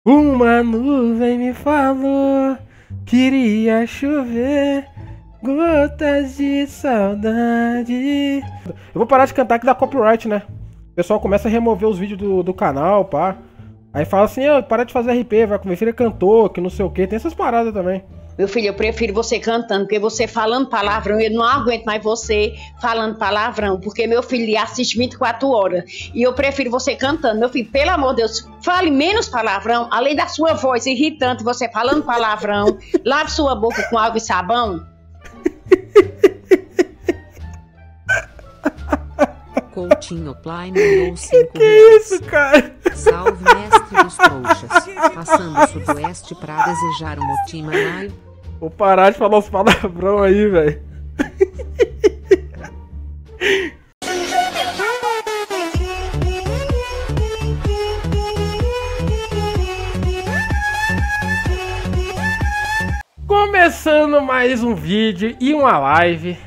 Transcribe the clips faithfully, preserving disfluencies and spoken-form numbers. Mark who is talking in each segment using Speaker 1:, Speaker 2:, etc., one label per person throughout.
Speaker 1: Uma nuvem me falou, queria chover, gotas de saudade. Eu vou parar de cantar que dá copyright, né? O pessoal começa a remover os vídeos do, do canal, pá. Aí fala assim, oh, para de fazer R P, vai, meu filho é cantor, que não sei o que, tem essas paradas também.
Speaker 2: Meu filho, eu prefiro você cantando, porque você falando palavrão, eu não aguento mais você falando palavrão, porque meu filho ele assiste vinte e quatro horas, e eu prefiro você cantando. Meu filho, pelo amor de Deus, fale menos palavrão, além da sua voz irritante, você falando palavrão, lave sua boca com água e sabão.
Speaker 3: Coutinho Klein mandou cinco
Speaker 1: Que
Speaker 3: reais.
Speaker 1: isso, cara?
Speaker 3: Salve, mestre dos trouxas. Passando o sudoeste pra desejar um motim manaio.
Speaker 1: Vou parar de falar os palavrão aí, velho. Começando mais um vídeo e uma live.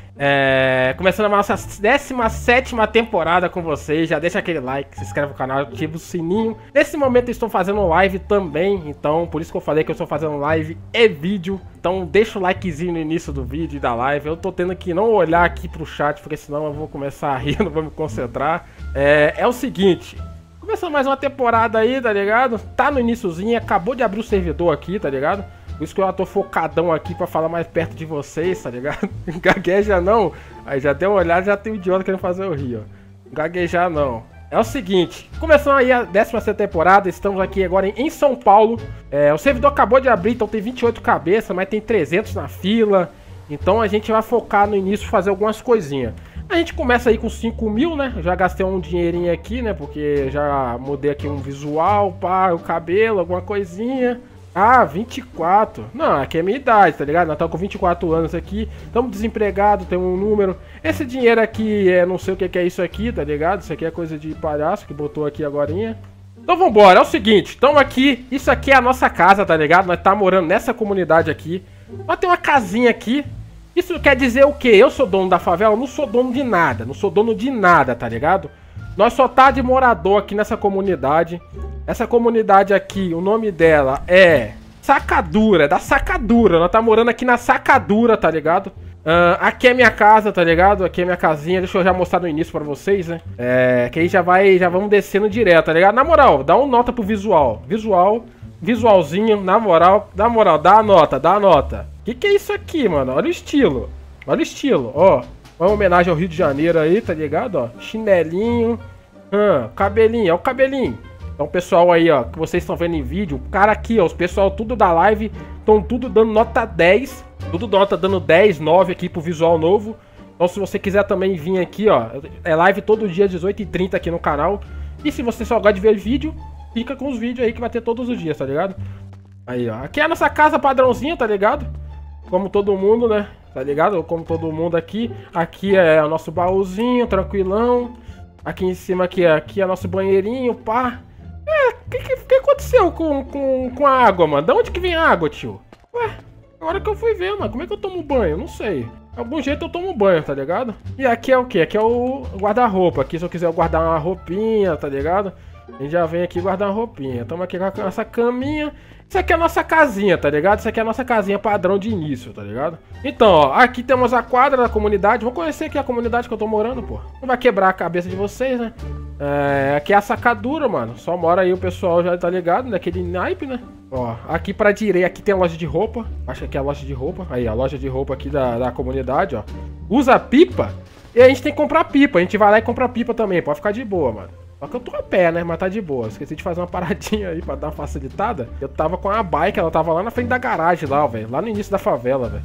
Speaker 1: É, começando a nossa décima sétima temporada com vocês. Já deixa aquele like, se inscreve no canal, ativa o sininho. Nesse momento eu estou fazendo live também, então por isso que eu falei que eu estou fazendo live e vídeo. Então deixa o likezinho no início do vídeo e da live. Eu tô tendo que não olhar aqui pro chat, porque senão eu vou começar a rir, não vou me concentrar. É, é o seguinte, começando mais uma temporada aí, tá ligado? Tá no iniciozinho, acabou de abrir o servidor aqui, tá ligado? Por isso que eu tô focadão aqui pra falar mais perto de vocês, tá ligado? Gagueja não. Aí já deu uma olhada, já tem um idiota querendo fazer eu rir, ó. Gaguejar não. É o seguinte, começando aí a décima sétima temporada, estamos aqui agora em, em São Paulo. É, o servidor acabou de abrir, então tem vinte e oito cabeças, mas tem trezentos na fila. Então a gente vai focar no início fazer algumas coisinhas. A gente começa aí com cinco mil, né? Já gastei um dinheirinho aqui, né? Porque já mudei aqui um visual, pá, o cabelo, alguma coisinha. Ah, vinte e quatro. Não, aqui é a minha idade, tá ligado? Nós estamos com vinte e quatro anos aqui. Estamos desempregados, temos um número. Esse dinheiro aqui, é não sei o que é isso aqui, tá ligado? Isso aqui é coisa de palhaço que botou aqui agorinha. Então vambora, é o seguinte, estamos aqui. Isso aqui é a nossa casa, tá ligado? Nós tá morando nessa comunidade aqui. Nós tem uma casinha aqui. Isso quer dizer o quê? Eu sou dono da favela? Eu não sou dono de nada. Não sou dono de nada, tá ligado? Nós só tá de morador aqui nessa comunidade. Essa comunidade aqui, o nome dela é Sacadura, da Sacadura. Nós tá morando aqui na Sacadura, tá ligado? Uh, aqui é minha casa, tá ligado? Aqui é minha casinha. Deixa eu já mostrar no início pra vocês, né? É, que aí já vai, já vamos descendo direto, tá ligado? Na moral, dá uma nota pro visual. Visual, visualzinho, na moral, na moral, dá a nota, dá a nota. Que que é isso aqui, mano? Olha o estilo. Olha o estilo, ó. Uma homenagem ao Rio de Janeiro aí, tá ligado? Ó, chinelinho, hum, cabelinho, ó o cabelinho. Então, pessoal aí, ó, que vocês estão vendo em vídeo, o cara aqui, ó, os pessoal tudo da live estão tudo dando nota dez, tudo nota dando dez, nove aqui pro visual novo. Então, se você quiser também vir aqui, ó, é live todo dia, dezoito e trinta aqui no canal. E se você só gosta de ver vídeo, fica com os vídeos aí que vai ter todos os dias, tá ligado? Aí, ó, aqui é a nossa casa padrãozinha, tá ligado? Como todo mundo, né? Tá ligado? Como todo mundo aqui. Aqui é o nosso baúzinho, tranquilão. Aqui em cima aqui, aqui é nosso banheirinho, pá. É, o que, que, que aconteceu com, com, com a água, mano? Da onde que vem a água, tio? Ué, agora que eu fui ver, mano. Como é que eu tomo banho? Não sei. De algum jeito eu tomo banho, tá ligado? E aqui é o que? Aqui é o guarda-roupa. Aqui se eu quiser guardar uma roupinha, tá ligado? A gente já vem aqui guardar uma roupinha. Estamos aqui com a nossa caminha. Isso aqui é a nossa casinha, tá ligado? Isso aqui é a nossa casinha padrão de início, tá ligado? Então, ó, aqui temos a quadra da comunidade. Vou conhecer aqui a comunidade que eu tô morando, pô. Não vai quebrar a cabeça de vocês, né? É, aqui é a Sacadura, mano. Só mora aí o pessoal já tá ligado, naquele naipe, né? Ó, aqui pra direita, aqui tem a loja de roupa. Acho que aqui é a loja de roupa. Aí, a loja de roupa aqui da, da comunidade, ó. Usa pipa. E a gente tem que comprar pipa. A gente vai lá e compra pipa também, pode ficar de boa, mano. Só que eu tô a pé, né? Mas tá de boa. Esqueci de fazer uma paradinha aí pra dar uma facilitada. Eu tava com a bike, ela tava lá na frente da garagem lá, velho. Lá no início da favela, velho.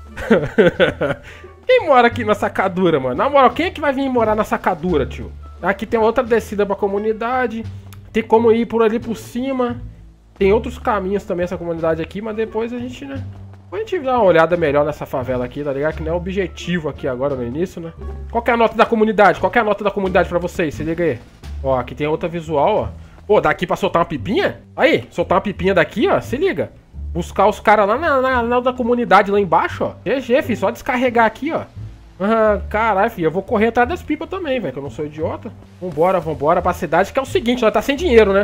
Speaker 1: Quem mora aqui na Sacadura, mano? Na moral, quem é que vai vir morar na Sacadura, tio? Aqui tem outra descida pra comunidade. Tem como ir por ali por cima. Tem outros caminhos também essa comunidade aqui, mas depois a gente, né? Depois a gente dá uma olhada melhor nessa favela aqui, tá ligado? Que não é o objetivo aqui agora no início, né? Qual que é a nota da comunidade? Qual que é a nota da comunidade pra vocês? Se liga aí. Ó, aqui tem outra visual, ó. Pô, daqui pra soltar uma pipinha? Aí, soltar uma pipinha daqui, ó. Se liga. Buscar os caras lá na, na, na da comunidade, lá embaixo, ó. G G, filho. Só descarregar aqui, ó. Ah, caralho, filho. Eu vou correr atrás das pipas também, velho. Que eu não sou idiota. Vambora, vambora pra cidade. Que é o seguinte, nós tá sem dinheiro, né?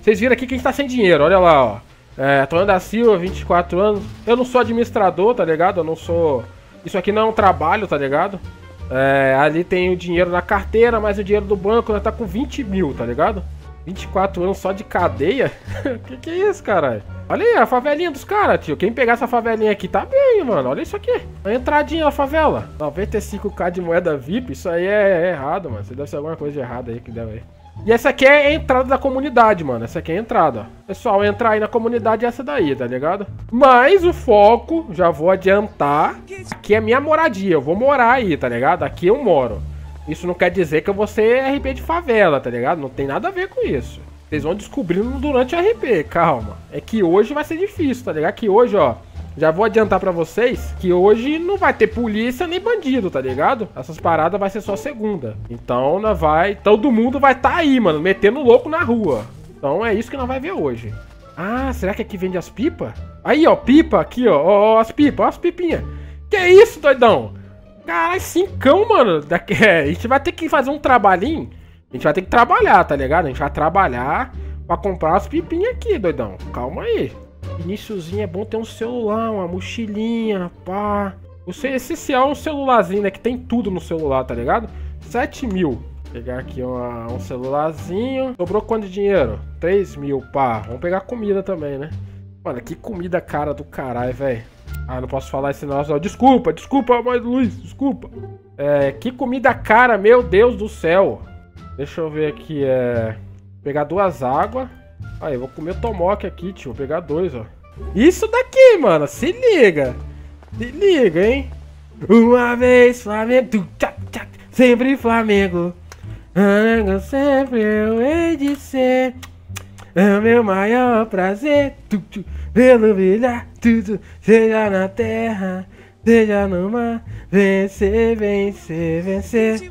Speaker 1: Vocês viram aqui que a gente tá sem dinheiro, olha lá, ó. É, Antônio da Silva, vinte e quatro anos. Eu não sou administrador, tá ligado? Eu não sou... Isso aqui não é um trabalho, tá ligado? É, ali tem o dinheiro na carteira, mas o dinheiro do banco, né, tá com vinte mil, tá ligado? vinte e quatro anos só de cadeia? Que que é isso, caralho? Olha aí, a favelinha dos caras, tio. Quem pegar essa favelinha aqui tá bem, mano. Olha isso aqui. A entradinha na favela. noventa e cinco k de moeda V I P. Isso aí é, é errado, mano. Isso deve ser alguma coisa de errado aí que deve aí. E essa aqui é a entrada da comunidade, mano. Essa aqui é a entrada, ó. Pessoal, entrar aí na comunidade é essa daí, tá ligado? Mas o foco, já vou adiantar, aqui é minha moradia. Eu vou morar aí, tá ligado? Aqui eu moro. Isso não quer dizer que eu vou ser R P de favela, tá ligado? Não tem nada a ver com isso. Vocês vão descobrindo durante o R P, calma. É que hoje vai ser difícil, tá ligado? Que hoje, ó, já vou adiantar pra vocês que hoje não vai ter polícia nem bandido, tá ligado? Essas paradas vai ser só segunda. Então, nós vai... Todo mundo vai tá aí, mano, metendo louco na rua. Então, é isso que nós vai ver hoje. Ah, será que aqui vende as pipas? Aí, ó, pipa aqui, ó, ó, ó as pipas, ó as pipinhas. Que isso, doidão? Caralho, cincão, mano. Daqui, é, a gente vai ter que fazer um trabalhinho. A gente vai ter que trabalhar, tá ligado? A gente vai trabalhar pra comprar as pipinhas aqui, doidão. Calma aí. Iniciozinho é bom ter um celular, uma mochilinha, pá. O essencial é um celularzinho, né? Que tem tudo no celular, tá ligado? sete mil. Vou pegar aqui uma, um celularzinho. Sobrou quanto de dinheiro? três mil, pá. Vamos pegar comida também, né? Mano, que comida cara do caralho, velho. Ah, não posso falar esse negócio. Desculpa, desculpa, mas Luiz, desculpa. É, que comida cara, meu Deus do céu. Deixa eu ver aqui, é... Pegar duas águas. Aí, eu vou comer tomoque aqui, tio. Vou pegar dois, ó. Isso daqui, mano, se liga. Se liga, hein. Uma vez Flamengo, tu, tchac, tchac, sempre Flamengo. Flamengo sempre eu hei de ser. É o meu maior prazer. Tu, tu, pelo brilhar, tudo, seja na terra, seja no mar. Vencer, vencer, vencer.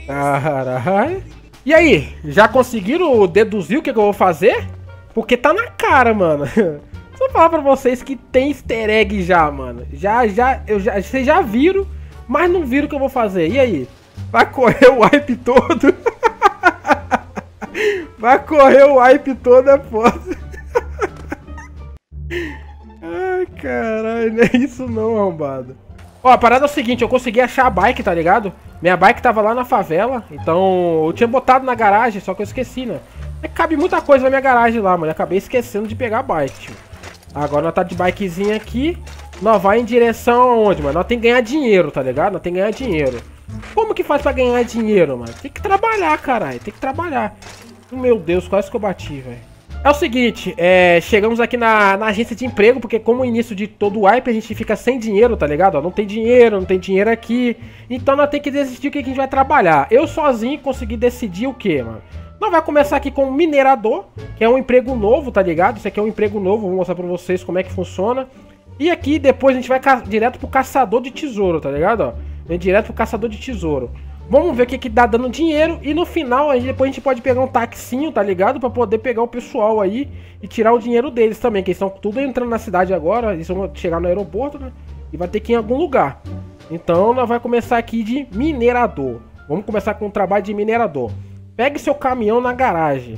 Speaker 1: Caralho. E aí, já conseguiram deduzir o que, que eu vou fazer? Porque tá na cara, mano. Só falar pra vocês que tem easter egg já, mano. Já, já, eu já, vocês já viram, mas não viram o que eu vou fazer. E aí? Vai correr o hype todo? Vai correr o hype todo, é foda. Ai, caralho, não é isso não, arrombado. Ó, a parada é o seguinte, eu consegui achar a bike, tá ligado? Minha bike tava lá na favela, então eu tinha botado na garagem, só que eu esqueci, né? É que cabe muita coisa na minha garagem lá, mano. Eu acabei esquecendo de pegar a bike, tio. Agora nós tá de bikezinha aqui. Nós vai em direção aonde, mano? Nós tem que ganhar dinheiro, tá ligado? Nós tem que ganhar dinheiro. Como que faz pra ganhar dinheiro, mano? Tem que trabalhar, caralho. Tem que trabalhar. Meu Deus, quase que eu bati, velho. É o seguinte, é, chegamos aqui na, na agência de emprego, porque como o início de todo o hype, a gente fica sem dinheiro, tá ligado? Ó, não tem dinheiro, não tem dinheiro aqui. Então nós temos que decidir o que a gente vai trabalhar. Eu sozinho consegui decidir o que, mano? Nós vai começar aqui com minerador, que é um emprego novo, tá ligado? Isso aqui é um emprego novo, vou mostrar pra vocês como é que funciona. E aqui depois a gente vai direto pro caçador de tesouro, tá ligado? Ó, vem direto pro caçador de tesouro. Vamos ver o que que dá dando dinheiro e no final aí depois a gente pode pegar um taxinho, tá ligado? Pra poder pegar o pessoal aí e tirar o dinheiro deles também, que eles estão tudo entrando na cidade agora, eles vão chegar no aeroporto, né? E vai ter que ir em algum lugar. Então nós vamos começar aqui de minerador. Vamos começar com o trabalho de minerador. Pegue seu caminhão na garagem.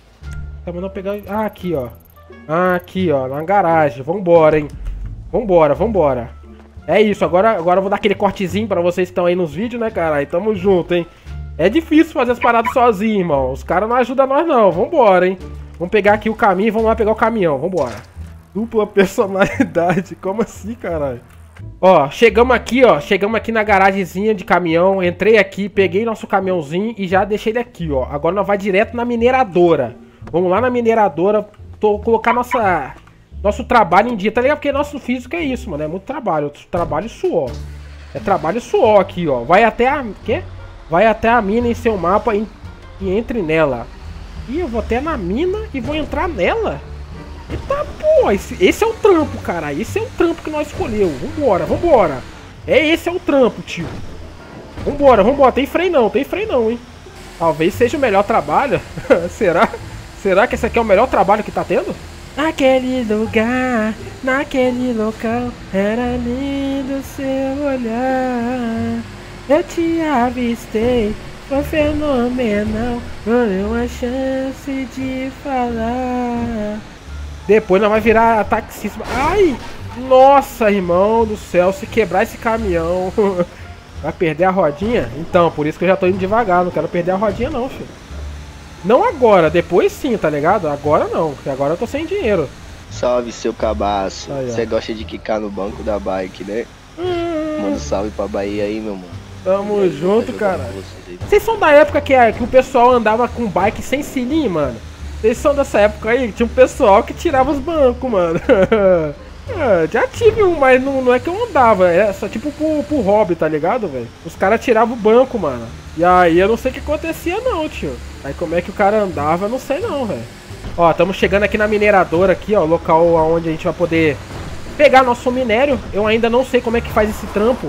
Speaker 1: Tá mandando pegar... Ah, aqui, ó. Ah, aqui, ó, na garagem. Vambora, hein? Vambora, vambora. É isso, agora, agora eu vou dar aquele cortezinho pra vocês que estão aí nos vídeos, né, caralho? Tamo junto, hein? É difícil fazer as paradas sozinho, irmão. Os caras não ajudam nós, não. Vambora, hein? Vamos pegar aqui o caminho e vamos lá pegar o caminhão. Vambora. Dupla personalidade. Como assim, caralho? Ó, chegamos aqui, ó. Chegamos aqui na garagemzinha de caminhão. Entrei aqui, peguei nosso caminhãozinho e já deixei ele aqui, ó. Agora nós vai direto na mineradora. Vamos lá na mineradora. Tô, colocar nossa... Nosso trabalho em dia, tá ligado? Porque nosso físico é isso, mano. É muito trabalho. Trabalho e suor. É trabalho e suor aqui, ó. Vai até a... Quê? Vai até a mina em seu mapa e, e entre nela. Ih, eu vou até na mina e vou entrar nela? Eita, pô. Esse, esse é o trampo, cara. Esse é o trampo que nós escolhemos. Vambora, vambora. É, esse é o trampo, tio. Vambora, vambora. Tem freio não, tem freio não, hein. Talvez seja o melhor trabalho. Será? Será que esse aqui é o melhor trabalho que tá tendo? Naquele lugar, naquele local, era lindo seu olhar. Eu te avistei, foi fenomenal, ganhei uma chance de falar. Depois nós vai virar taxista. Ai, nossa, irmão do céu, se quebrar esse caminhão, vai perder a rodinha? Então, por isso que eu já tô indo devagar, não quero perder a rodinha não, filho. Não agora, depois sim, tá ligado? Agora não, porque agora eu tô sem dinheiro.
Speaker 4: Salve, seu cabaço. Você
Speaker 1: Aí,
Speaker 4: gosta de quicar no banco da bike, né?
Speaker 1: Hum,
Speaker 4: Manda um salve pra Bahia aí, meu mano.
Speaker 1: tamo junto,
Speaker 4: Tá
Speaker 1: cara.
Speaker 4: jogando vocês aí.
Speaker 1: Vocês são da época que, é, que o pessoal andava com bike sem selinho, mano? Vocês são dessa época aí? Tinha um pessoal que tirava os bancos, mano. É, já tive um, mas não, não é que eu andava. É só tipo pro, pro hobby, tá ligado, velho? Os caras tiravam o banco, mano. E aí eu não sei o que acontecia não, tio. Aí como é que o cara andava, eu não sei não, velho. Ó, estamos chegando aqui na mineradora aqui, ó. Local onde a gente vai poder pegar nosso minério. Eu ainda não sei como é que faz esse trampo.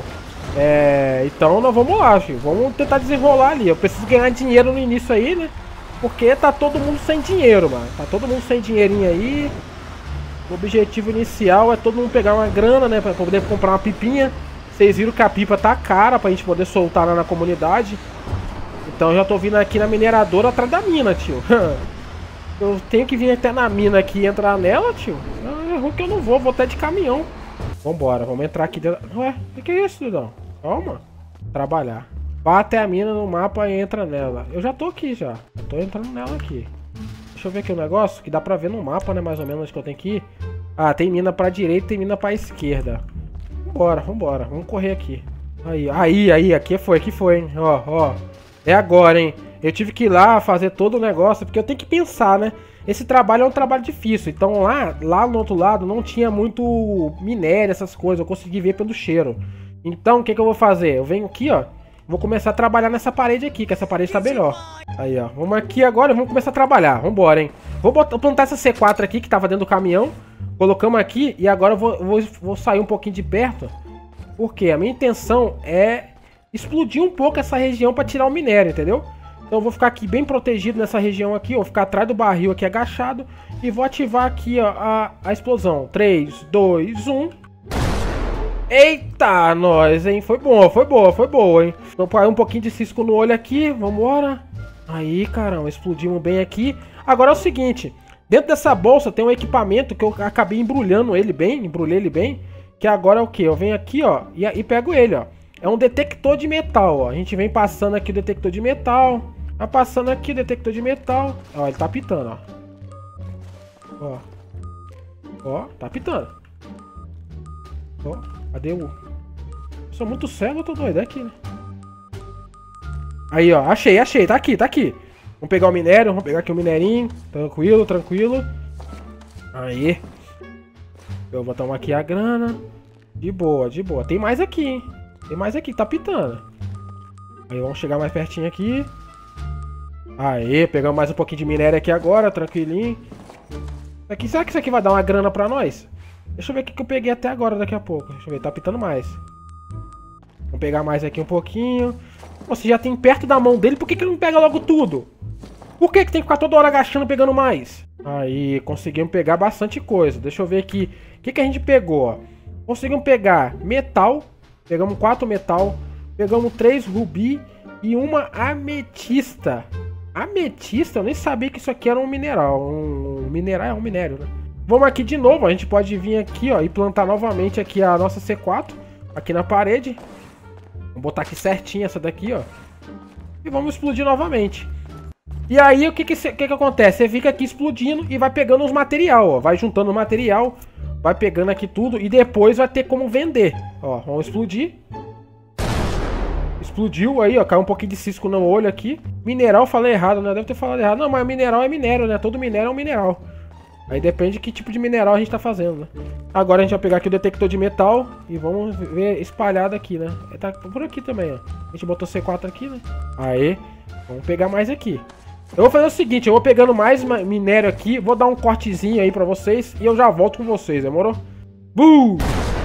Speaker 1: É, então nós vamos lá, filho. Vamos tentar desenrolar ali. Eu preciso ganhar dinheiro no início aí, né? Porque tá todo mundo sem dinheiro, mano. Tá todo mundo sem dinheirinho aí. O objetivo inicial é todo mundo pegar uma grana, né? Pra poder comprar uma pipinha. Vocês viram que a pipa tá cara pra gente poder soltar lá na comunidade. Então eu já tô vindo aqui na mineradora atrás da mina, tio. Eu tenho que vir até na mina aqui e entrar nela, tio. É ruim que eu não vou, vou até de caminhão. Vambora, vamos entrar aqui dentro. Ué, o que é isso, Dudão? Calma. Trabalhar. Vá até a mina no mapa e entra nela. Eu já tô aqui já. Eu tô entrando nela aqui. Deixa eu ver aqui o negócio, que dá pra ver no mapa, né, mais ou menos, onde que eu tenho que ir. Ah, tem mina pra direita e tem mina pra esquerda. Vambora, vambora. Vamos correr aqui. Aí, aí, aí, aqui foi, aqui foi, hein. Ó, ó. É agora, hein. Eu tive que ir lá fazer todo o negócio, porque eu tenho que pensar, né. Esse trabalho é um trabalho difícil. Então lá, lá no outro lado não tinha muito minério, essas coisas. Eu consegui ver pelo cheiro. Então, o que que eu vou fazer? Eu venho aqui, ó. Vou começar a trabalhar nessa parede aqui, que essa parede tá melhor. Aí, ó. Vamos aqui agora, vamos começar a trabalhar. Vambora, hein. Vou botar, plantar essa C quatro aqui, que tava dentro do caminhão. Colocamos aqui e agora eu vou, vou, vou sair um pouquinho de perto. Porque a minha intenção é explodir um pouco essa região pra tirar o minério, entendeu? Então eu vou ficar aqui bem protegido nessa região aqui, ó. Vou ficar atrás do barril aqui agachado. E vou ativar aqui, ó, a, a explosão. três, dois, um... Eita, nós, hein? Foi boa, foi boa, foi boa, hein? Vou pôr um pouquinho de cisco no olho aqui, vambora. Aí, caramba, explodimos bem aqui. Agora é o seguinte, dentro dessa bolsa tem um equipamento que eu acabei embrulhando ele bem, embrulhei ele bem. Que agora é o que? Eu venho aqui, ó, e, e pego ele, ó. É um detector de metal, ó. A gente vem passando aqui o detector de metal. Vai passando aqui o detector de metal. Ó, ele tá pitando, ó. Ó. Ó, tá pitando. Ó. Cadê o... Eu sou muito cego, eu tô doido, é aqui, né? Aí, ó, achei, achei, tá aqui, tá aqui. Vamos pegar o minério, vamos pegar aqui o minerinho. Tranquilo, tranquilo. Aí. Eu vou tomar aqui a grana. De boa, de boa. Tem mais aqui, hein? Tem mais aqui, tá pitando. Aí, vamos chegar mais pertinho aqui. Aí, pegamos mais um pouquinho de minério aqui agora, tranquilinho. Aqui, será que isso aqui vai dar uma grana pra nós? Deixa eu ver o que eu peguei até agora, daqui a pouco. Deixa eu ver, tá pitando mais. Vamos pegar mais aqui um pouquinho. Você já tem perto da mão dele, por que que ele não pega logo tudo? Por que que tem que ficar toda hora agachando pegando mais? Aí, conseguimos pegar bastante coisa. Deixa eu ver aqui. O que que a gente pegou, ó? Conseguimos pegar metal. Pegamos quatro metal. Pegamos três rubi e uma ametista. Ametista? Eu nem sabia que isso aqui era um mineral. Um mineral é um minério, né? Vamos aqui de novo, a gente pode vir aqui, ó, e plantar novamente aqui a nossa C quatro, aqui na parede. Vamos botar aqui certinho essa daqui, ó. E vamos explodir novamente. E aí, o que que, que que acontece? Você fica aqui explodindo e vai pegando os material, ó. Vai juntando o material, vai pegando aqui tudo e depois vai ter como vender. Ó, vamos explodir. Explodiu aí, ó, caiu um pouquinho de cisco no olho aqui. Mineral, falei errado, né? Deve ter falado errado. Não, mas mineral é minério, né? Todo minério é um mineral. Aí depende de que tipo de mineral a gente tá fazendo, né? Agora a gente vai pegar aqui o detector de metal e vamos ver espalhado aqui, né? Tá por aqui também, ó. A gente botou C quatro aqui, né? Aí, vamos pegar mais aqui. Eu vou fazer o seguinte, eu vou pegando mais minério aqui, vou dar um cortezinho aí pra vocês e eu já volto com vocês, demorou? Buh!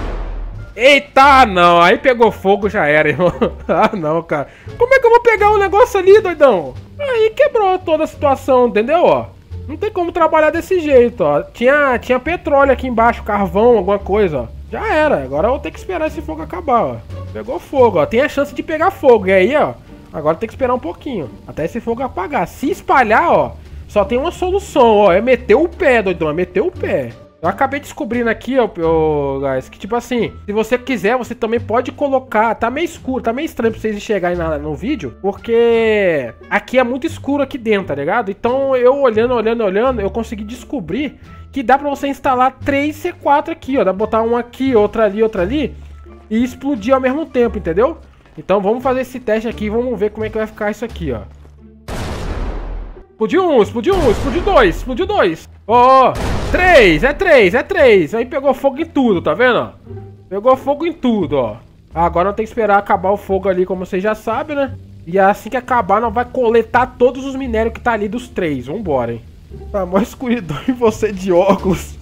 Speaker 1: Eita, não, aí pegou fogo, já era, irmão. Ah, não, cara. Como é que eu vou pegar um negócio ali, doidão? Aí quebrou toda a situação, entendeu, ó? Não tem como trabalhar desse jeito, ó. Tinha, tinha petróleo aqui embaixo, carvão, alguma coisa, ó. Já era, agora eu vou ter que esperar esse fogo acabar, ó. Pegou fogo, ó. Tem a chance de pegar fogo, e aí, ó, Agora tem que esperar um pouquinho, até esse fogo apagar. Se espalhar, ó, só tem uma solução, ó, é meter o pé, doidão, é meter o pé. Eu acabei descobrindo aqui, ó, ó, guys, que tipo assim, se você quiser, você também pode colocar, tá meio escuro, tá meio estranho pra vocês enxergarem na, no vídeo, porque aqui é muito escuro aqui dentro, tá ligado? Então eu olhando, olhando, olhando, eu consegui descobrir que dá pra você instalar três C quatro aqui, ó, dá pra botar um aqui, outra ali, outra ali, e explodir ao mesmo tempo, entendeu? Então vamos fazer esse teste aqui, vamos ver como é que vai ficar isso aqui, ó. Explodiu um, explodiu um, explodiu dois, explodiu dois. Ó, oh, três, é três, é três. Aí pegou fogo em tudo, tá vendo, ó? Pegou fogo em tudo, ó. Agora tem que esperar acabar o fogo ali, como vocês já sabem, né? E assim que acabar, nós vai coletar todos os minérios que tá ali dos três. Vambora, hein? Tá, mó escuridão e você de óculos.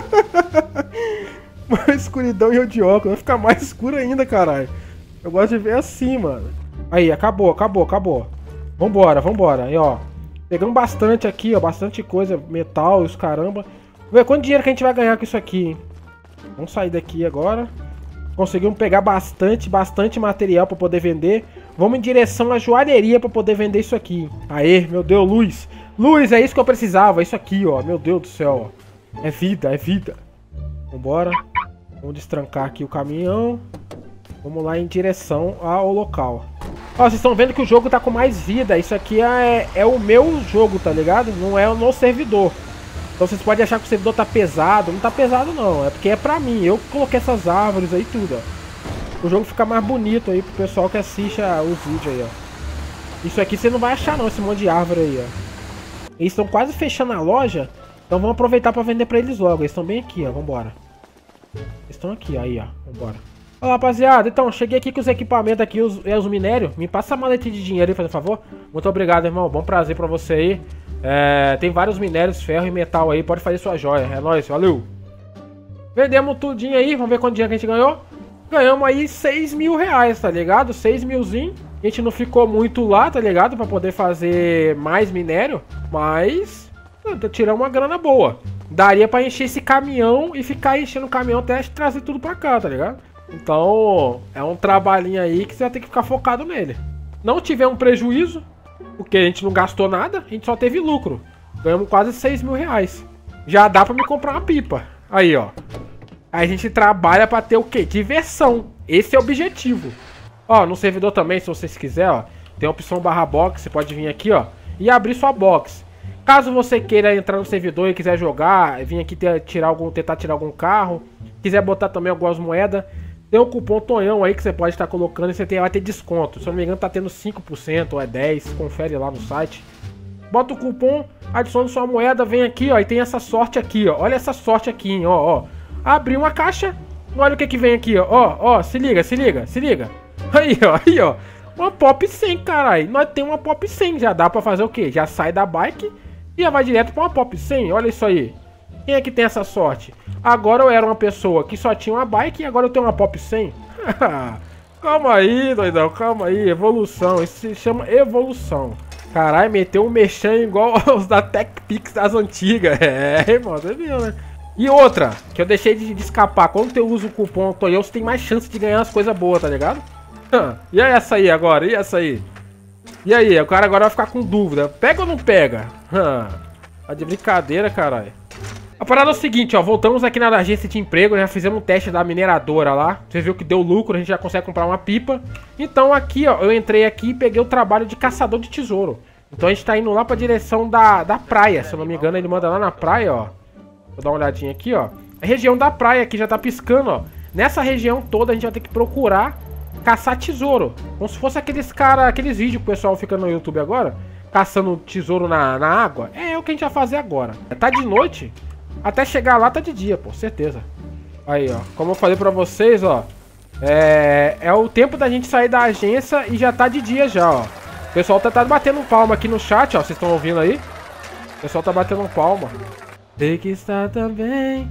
Speaker 1: Mó escuridão e eu de óculos. Vai ficar mais escuro ainda, caralho. Eu gosto de ver assim, mano. Aí, acabou, acabou, acabou. Vambora, vambora. Aí, ó. Pegamos bastante aqui, ó. Bastante coisa. Metal e os caramba. Vamos ver quanto dinheiro que a gente vai ganhar com isso aqui, hein? Vamos sair daqui agora. Conseguimos pegar bastante, bastante material pra poder vender. Vamos em direção à joalheria pra poder vender isso aqui. Aê, meu Deus, luz. Luz, é isso que eu precisava. Isso aqui, ó. Meu Deus do céu, ó. É vida, é vida. Vambora. Vamos destrancar aqui o caminhão. Vamos lá em direção ao local. Ó, vocês estão vendo que o jogo tá com mais vida. Isso aqui é, é o meu jogo, tá ligado? Não é o no servidor. Então vocês podem achar que o servidor tá pesado. Não tá pesado não, é porque é pra mim. Eu coloquei essas árvores aí tudo, ó. O jogo fica mais bonito aí pro pessoal que assiste a, os vídeos aí, ó. Isso aqui você não vai achar não, esse monte de árvore aí, ó. Eles estão quase fechando a loja. Então vamos aproveitar pra vender pra eles logo. Eles estão bem aqui, ó, vambora. Eles estão aqui, aí, ó, vambora. Olá, rapaziada, então, cheguei aqui com os equipamentos aqui, os, os minérios. Me passa a maleta de dinheiro aí, por favor. Muito obrigado, irmão, bom prazer pra você aí. É, tem vários minérios, ferro e metal aí, pode fazer sua joia. É nóis, valeu. Vendemos tudinho aí, vamos ver quanto dinheiro que a gente ganhou. Ganhamos aí seis mil reais, tá ligado? seis milzinho. A gente não ficou muito lá, tá ligado? Pra poder fazer mais minério, mas tiramos uma grana boa. Daria pra encher esse caminhão e ficar enchendo o caminhão até trazer tudo pra cá, tá ligado? Então, é um trabalhinho aí que você vai ter que ficar focado nele. Não tivemos prejuízo, porque a gente não gastou nada, a gente só teve lucro. Ganhamos quase seis mil reais. Já dá pra me comprar uma pipa. Aí, ó. Aí a gente trabalha pra ter o quê? Diversão. Esse é o objetivo. Ó, no servidor também, se vocês quiserem, ó, tem a opção barra box, você pode vir aqui, ó, e abrir sua box. Caso você queira entrar no servidor e quiser jogar, vir aqui ter, tirar algum, tentar tirar algum carro, quiser botar também algumas moedas, tem o cupom Tonhão aí que você pode estar colocando e você tem, vai ter desconto. Se eu não me engano tá tendo cinco por cento ou é dez por cento, confere lá no site. Bota o cupom, adiciona sua moeda, vem aqui, ó, e tem essa sorte aqui, ó. Olha essa sorte aqui, hein, ó, ó. Abri uma caixa, olha o que que vem aqui, ó, ó, ó, se liga, se liga, se liga. Aí, ó, aí, ó. Uma Pop cem, caralho. Nós temos uma Pop cem, já dá pra fazer o quê? Já sai da bike e já vai direto pra uma Pop cem, olha isso aí. Quem é que tem essa sorte? Agora eu era uma pessoa que só tinha uma bike e agora eu tenho uma Pop cem. Calma aí, doidão, calma aí. Evolução, isso se chama evolução. Caralho, meteu um mexão igual aos da TechPix das antigas. É, irmão, você viu, né? E outra, que eu deixei de, de escapar. Quando eu uso o cupom Tonhão, você tem mais chance de ganhar as coisas boas, tá ligado? E aí essa aí agora? E essa aí? E aí? O cara agora vai ficar com dúvida. Pega ou não pega? Tá de brincadeira, caralho. A parada é o seguinte, ó, voltamos aqui na agência de emprego, já fizemos um teste da mineradora lá. Você viu que deu lucro, a gente já consegue comprar uma pipa. Então aqui, ó, eu entrei aqui e peguei o trabalho de caçador de tesouro. Então a gente tá indo lá pra direção da, da praia, se eu não me engano ele manda lá na praia, ó. Vou dar uma olhadinha aqui, ó. A região da praia aqui já tá piscando, ó. Nessa região toda a gente vai ter que procurar caçar tesouro. Como se fosse aqueles cara, aqueles vídeos que o pessoal fica no YouTube agora, caçando tesouro na, na água. É, é o que a gente vai fazer agora. Tá de noite... Até chegar lá tá de dia, pô, certeza. Aí, ó, como eu falei pra vocês, ó, É, é o tempo da gente sair da agência e já tá de dia já, ó. O pessoal tá, tá batendo palma aqui no chat, ó, vocês estão ouvindo aí? O pessoal tá batendo palma. Sei que está também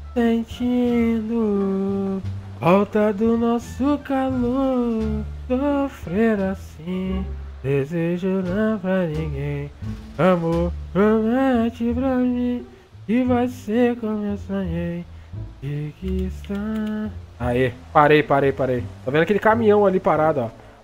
Speaker 1: sentindo falta do nosso calor. Sofrer assim, desejo não pra ninguém. Amor, promete pra mim que vai ser como eu sonhei. E que está... Aê, parei, parei, parei. Tá vendo aquele caminhão ali parado, ó.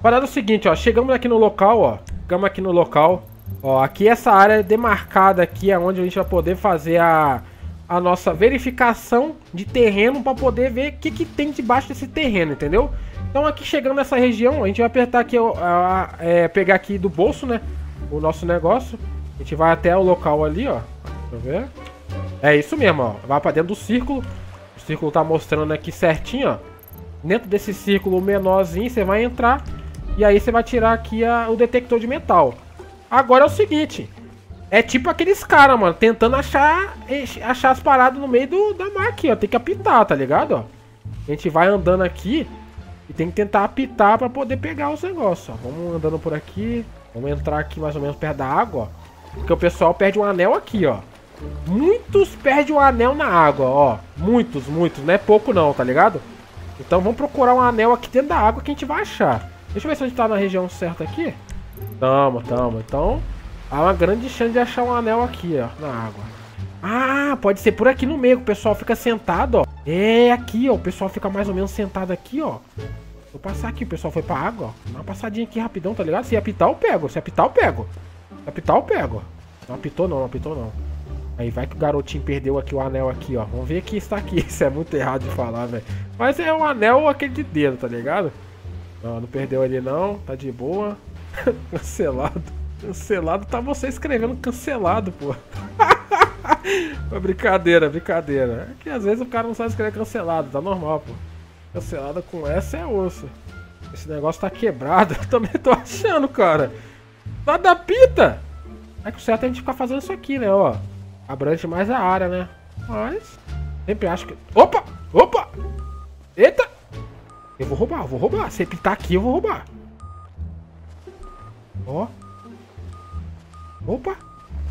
Speaker 1: Parada é o seguinte, ó. Chegamos aqui no local, ó. Chegamos aqui no local. Ó, aqui essa área demarcada aqui é onde a gente vai poder fazer a, a nossa verificação de terreno para poder ver o que, que tem debaixo desse terreno, entendeu? Então aqui chegando nessa região, a gente vai apertar aqui, ó, a, a, é, pegar aqui do bolso, né? O nosso negócio. A gente vai até o local ali, ó. Deixa eu ver. É isso mesmo, ó. Vai para dentro do círculo. O círculo tá mostrando aqui certinho, ó. Dentro desse círculo menorzinho, você vai entrar. E aí você vai tirar aqui a, o detector de metal. Agora é o seguinte. É tipo aqueles caras, mano, tentando achar, achar as paradas no meio do, da máquina, ó. Tem que apitar, tá ligado, ó? A gente vai andando aqui e tem que tentar apitar pra poder pegar os negócios, ó. Vamos andando por aqui. Vamos entrar aqui mais ou menos perto da água, ó. Porque o pessoal perde um anel aqui, ó. Muitos perdem um anel na água, ó. Muitos, muitos. Não é pouco não, tá ligado? Então vamos procurar um anel aqui dentro da água que a gente vai achar. Deixa eu ver se a gente tá na região certa aqui. Tamo, tamo. Então há uma grande chance de achar um anel aqui, ó, na água. Ah, pode ser por aqui no meio, que o pessoal fica sentado, ó. É aqui, ó. O pessoal fica mais ou menos sentado aqui, ó. Vou passar aqui, o pessoal foi pra água, ó. Dá uma passadinha aqui rapidão, tá ligado? Se apitar eu pego, se apitar eu pego. Se apitar eu pego. Não apitou não, não apitou não. Aí vai que o garotinho perdeu aqui o anel aqui, ó. Vamos ver que está aqui. Isso é muito errado de falar, velho. Mas é um anel aquele de dedo, tá ligado? Não, não perdeu ali não, tá de boa. Cancelado. Cancelado tá você escrevendo cancelado, pô. Brincadeira, brincadeira. É que às vezes o cara não sabe escrever cancelado, tá normal, pô. Cancelada com essa é osso. Esse negócio tá quebrado. Eu também tô achando, cara. Tá da pita. É que o certo é a gente ficar fazendo isso aqui, né, ó. Abrange mais a área, né? Mas sempre acho que... Opa! Opa! Eita! Eu vou roubar, eu vou roubar. Se pitar aqui, eu vou roubar. Ó. Opa!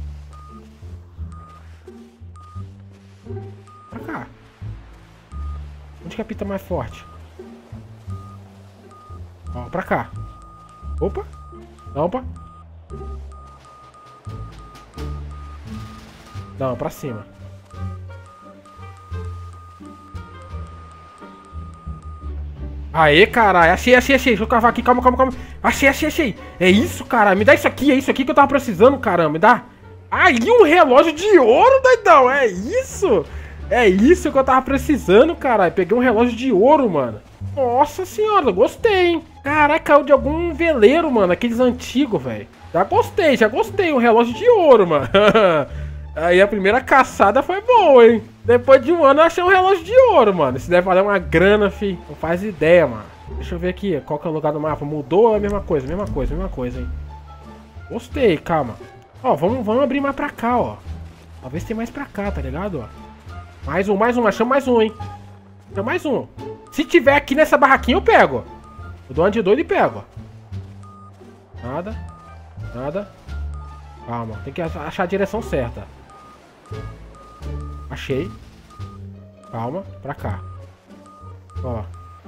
Speaker 1: Pra cá. Onde que apita mais forte? Ó, pra cá. Opa! Não, opa! Não, pra cima. Aê, caralho. Achei, achei, achei. Deixa eu cavar aqui. Calma, calma, calma. Achei, achei, achei. É isso, cara. Me dá isso aqui. É isso aqui que eu tava precisando, caramba. Me dá. Aí, um relógio de ouro, doidão. É isso. É isso que eu tava precisando, caralho. Peguei um relógio de ouro, mano. Nossa senhora, gostei, hein. Caraca, caiu de algum veleiro, mano. Aqueles antigos, velho. Já gostei, já gostei. Um relógio de ouro, mano. Aí a primeira caçada foi boa, hein? Depois de um ano eu achei um relógio de ouro, mano. Isso deve valer uma grana, fi. Não faz ideia, mano. Deixa eu ver aqui, qual que é o lugar do mapa. Mudou ou é a mesma coisa? Mesma coisa, mesma coisa, hein? Gostei, calma. Ó, vamos, vamos abrir mais pra cá, ó. Talvez tenha mais pra cá, tá ligado, ó? Mais um, mais um, achamos mais um, hein? Chama mais um. Se tiver aqui nessa barraquinha eu pego. Eu dou uma de doido e pego. Nada. Nada. Calma, tem que achar a direção certa. Achei. Calma, pra cá. Ó.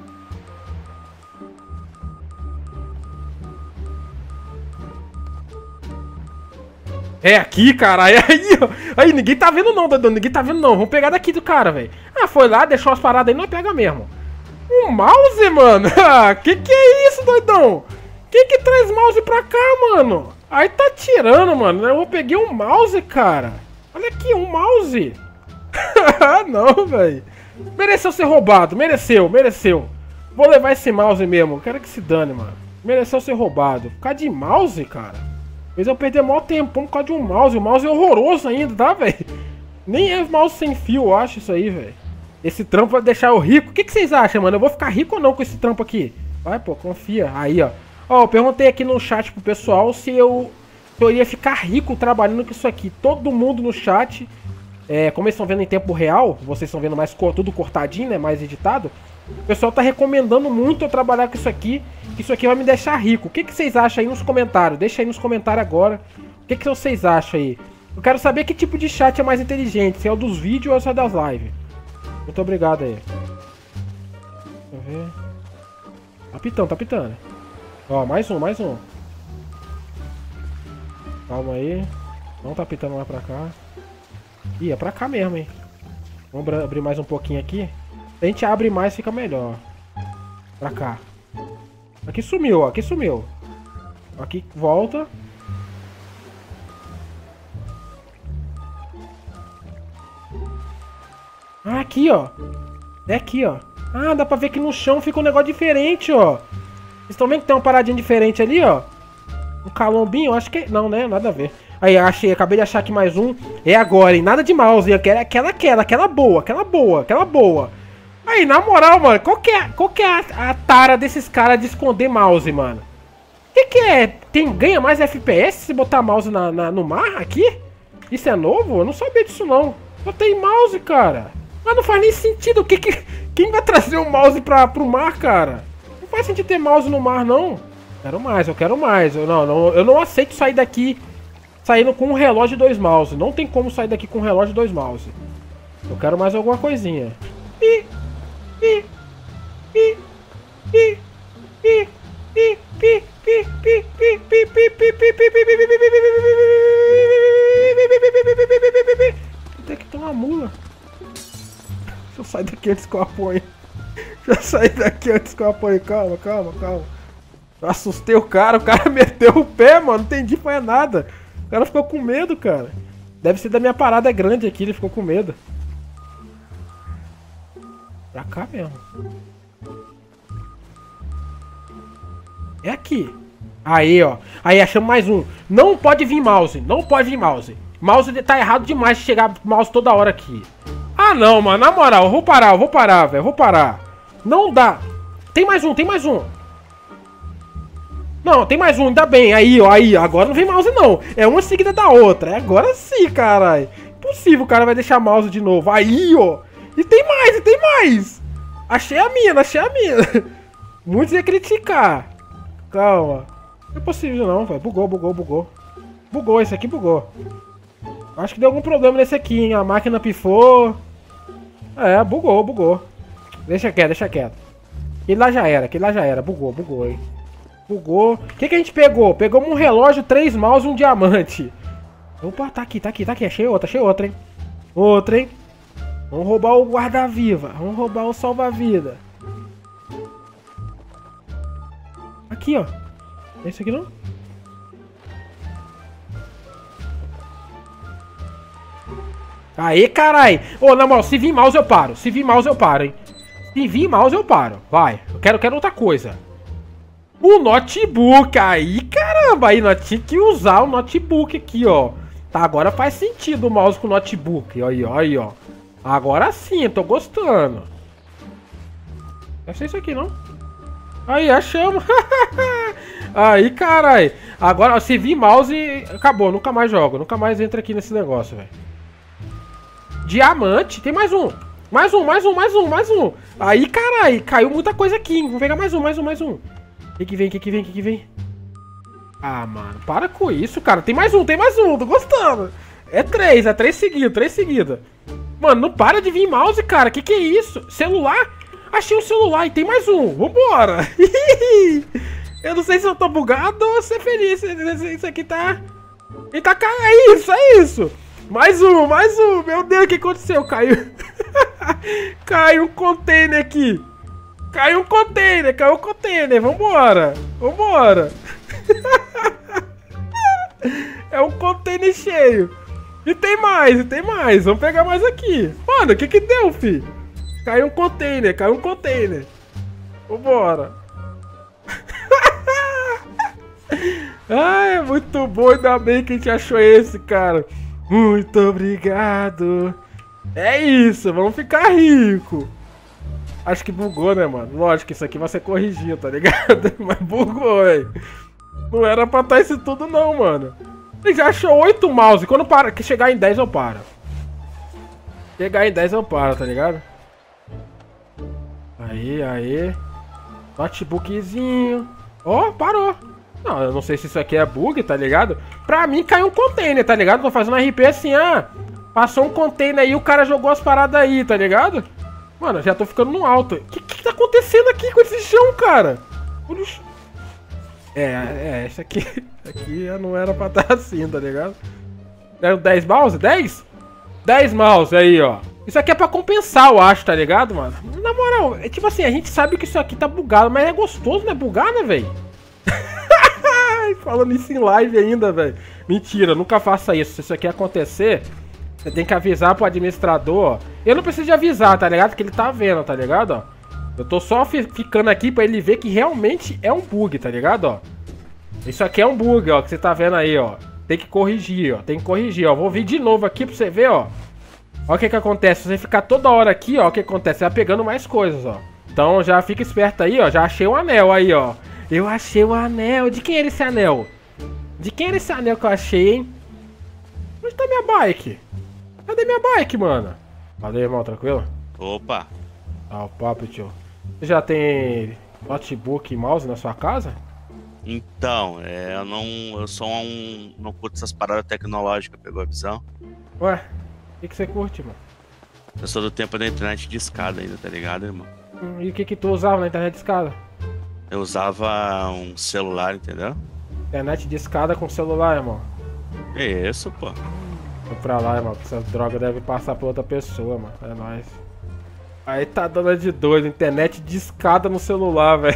Speaker 1: É aqui, cara. É aí, ó. Aí, ninguém tá vendo não, doidão. Ninguém tá vendo não. Vamos pegar daqui do cara, velho. Ah, foi lá, deixou as paradas aí. Não pega mesmo. Um mouse, mano. Que que é isso, doidão? Quem que traz mouse pra cá, mano? Aí tá tirando, mano. Eu peguei um mouse, cara. Olha aqui, um mouse. Não, velho. Mereceu ser roubado. Mereceu, mereceu. Vou levar esse mouse mesmo. Quero que se dane, mano. Mereceu ser roubado. Por causa de mouse, cara. Fez eu perder maior tempo por causa de um mouse. O mouse é horroroso ainda, tá, velho? Nem é mouse sem fio, eu acho isso aí, velho. Esse trampo vai deixar eu rico. O que, que vocês acham, mano? Eu vou ficar rico ou não com esse trampo aqui? Vai, pô, confia. Aí, ó. Ó, eu perguntei aqui no chat pro pessoal se eu, se eu iria ficar rico trabalhando com isso aqui. Todo mundo no chat, é, como eles estão vendo em tempo real, vocês estão vendo mais tudo cortadinho, né, mais editado. O pessoal tá recomendando muito eu trabalhar com isso aqui, que isso aqui vai me deixar rico. O que, que vocês acham aí nos comentários? Deixa aí nos comentários agora. O que, que vocês acham aí? Eu quero saber que tipo de chat é mais inteligente, se é o dos vídeos ou se é das lives. Muito obrigado aí. Deixa eu ver. Tá pitando, tá pitando. Ó, mais um, mais um. Calma aí. Não tá pitando mais pra cá. Ih, é pra cá mesmo, hein. Vamos abrir mais um pouquinho aqui. Se a gente abre mais, fica melhor. Pra cá. Aqui sumiu, ó. Aqui sumiu. Aqui volta. Ah, aqui, ó. É aqui, ó. Ah, dá pra ver que no chão fica um negócio diferente, ó. Vocês estão vendo que tem uma paradinha diferente ali, ó? Um calombinho, acho que... Não, né? Nada a ver. Aí, achei. Acabei de achar aqui mais um. É agora, hein? Nada de mouse, hein? Aquela, aquela, aquela, aquela boa. Aquela boa, aquela boa. Aí, na moral, mano. Qual que é, qual que é a, a tara desses caras de esconder mouse, mano? O que que é? Tem, ganha mais F P S se botar mouse na, na, no mar aqui? Isso é novo? Eu não sabia disso, não. Só tem mouse, cara. Mas não faz nem sentido. Que, que, quem vai trazer o mouse pra, pro mar, cara? Não faz sentido ter mouse no mar, não. Quero mais, eu quero mais. Eu não, não, eu não aceito sair daqui saindo com um relógio e dois mouse. Não tem como sair daqui com um relógio e dois mouse. Eu quero mais alguma coisinha. Ih, ih, ih, ih, ih, ih, ih, ih, ih, ih, tem que ter uma mula. Deixa eu sair daqui antes que eu apoie. Deixa eu sair daqui antes que eu apoie. Calma, calma, calma. Eu assustei o cara, o cara meteu o pé, mano. Não entendi, foi nada. O cara ficou com medo, cara. Deve ser da minha parada grande aqui, ele ficou com medo. Pra cá mesmo. É aqui. Aí, ó. Aí, achamos mais um. Não pode vir mouse. Não pode vir mouse. Mouse tá errado demais de chegar mouse toda hora aqui. Ah, não, mano. Na moral, eu vou parar, eu vou parar, velho. Eu vou parar. Não dá. Tem mais um, tem mais um. Não, tem mais um, ainda bem. Aí, ó, aí. Agora não vem mouse, não. É uma seguida da outra. É agora sim, caralho. Impossível o cara vai deixar mouse de novo. Aí, ó. E tem mais, e tem mais. Achei a mina, achei a mina. Muitos iam criticar. Calma. Não é possível não, velho. Bugou, bugou, bugou. Bugou, esse aqui bugou. Acho que deu algum problema nesse aqui, hein. A máquina pifou. É, bugou, bugou. Deixa quieto, deixa quieto. Aquele lá já era, aquele lá já era. Bugou, bugou, hein. Bugou. O que que a gente pegou? Pegamos um relógio, três mouse e um diamante. Opa, tá aqui, tá aqui, tá aqui. Achei outra, achei outra, hein. Outra, hein. Vamos roubar o guarda-viva. Vamos roubar o salva-vida. Aqui, ó. É esse aqui não? Aê, carai. Ô, na moral, se vir mouse eu paro. Se vir mouse eu paro, hein. Se vir mouse eu paro. Vai. Eu quero, quero outra coisa. O notebook. Aí, caramba. Aí, nós tínhamos que usar o notebook aqui, ó. Tá, agora faz sentido o mouse com o notebook. Aí, ó, aí, ó. Agora sim, eu tô gostando. Deve ser isso aqui, não? Aí, achamos. Aí, carai. Agora, se vir mouse, acabou. Nunca mais jogo. Nunca mais entra aqui nesse negócio, velho. Diamante. Tem mais um. Mais um, mais um, mais um, mais um. Aí, carai. Caiu muita coisa aqui, hein? Vou pegar mais um, mais um, mais um. O que que vem, o que que vem, o que que vem? Ah, mano. Para com isso, cara. Tem mais um, tem mais um. Tô gostando. É três, é três seguidos, três seguidos. Mano, não para de vir mouse, cara. Que que é isso? Celular? Achei um celular e tem mais um. Vambora. Eu não sei se eu tô bugado ou se é feliz. Isso aqui tá... Ele tá caindo. É isso, é isso. Mais um, mais um. Meu Deus, o que aconteceu? Caiu. Caiu um container aqui. Caiu um container, caiu um container. Vambora. Vambora. É um container cheio. E tem mais, e tem mais. Vamos pegar mais aqui. Mano, o que que deu, fi? Caiu um container, caiu um container. Vambora. Ai, é muito bom. Ainda bem que a gente achou esse, cara. Muito obrigado. É isso, vamos ficar rico. Acho que bugou, né, mano? Lógico que isso aqui vai ser corrigido, tá ligado? Mas bugou, velho. Não era pra estar isso tudo, não, mano. Ele já achou oito mouse. Quando para, que chegar em dez eu paro. Chegar em dez eu paro, tá ligado? Aí, aí. Notebookzinho. Ó, oh, parou. Não, eu não sei se isso aqui é bug, tá ligado? Pra mim caiu um container, tá ligado? Tô fazendo R P assim, ah. Passou um container aí, o cara jogou as paradas aí, tá ligado? Mano, já tô ficando no alto. O que que tá acontecendo aqui com esse chão, cara? Olha o chão. É, é, isso aqui, isso aqui não era pra estar assim, tá ligado? Deram dez mouse? dez? dez mouse aí, ó. Isso aqui é pra compensar, eu acho, tá ligado, mano? Na Na moral, é tipo assim, a gente sabe que isso aqui tá bugado, mas é gostoso, né? Bugar, né, velho? Falando isso em live ainda, velho. Mentira, nunca faça isso. Se isso aqui acontecer, você tem que avisar pro administrador. Eu não preciso de avisar, tá ligado? Que ele tá vendo, tá ligado, ó? Eu tô só ficando aqui pra ele ver que realmente é um bug, tá ligado, ó? Isso aqui é um bug, ó, que você tá vendo aí, ó. Tem que corrigir, ó. Tem que corrigir, ó. Vou vir de novo aqui pra você ver, ó. Olha o que que acontece. Se você ficar toda hora aqui, ó, o que acontece? Você vai pegando mais coisas, ó. Então já fica esperto aí, ó. Já achei o anel aí, ó. Eu achei o anel. De quem era esse anel? De quem era esse anel que eu achei, hein? Onde tá minha bike? Cadê minha bike, mano? Valeu, irmão, tranquilo?
Speaker 5: Opa.
Speaker 1: Ah, o papo, tio. Você já tem notebook e mouse na sua casa?
Speaker 5: Então, é, eu não. Eu sou um. Não curto essas paradas tecnológicas, pegou a visão?
Speaker 1: Ué, o que, que você curte, mano?
Speaker 5: Eu sou do tempo da internet de escada ainda, tá ligado, irmão?
Speaker 1: Hum, e o que que tu usava na internet de escada?
Speaker 5: Eu usava um celular, entendeu?
Speaker 1: Internet de escada com celular, irmão.
Speaker 5: É isso, pô.
Speaker 1: Vou pra lá, irmão, que essas drogas devem passar pra outra pessoa, mano. É nóis. Aí tá dando de doido, internet de escada no celular, velho.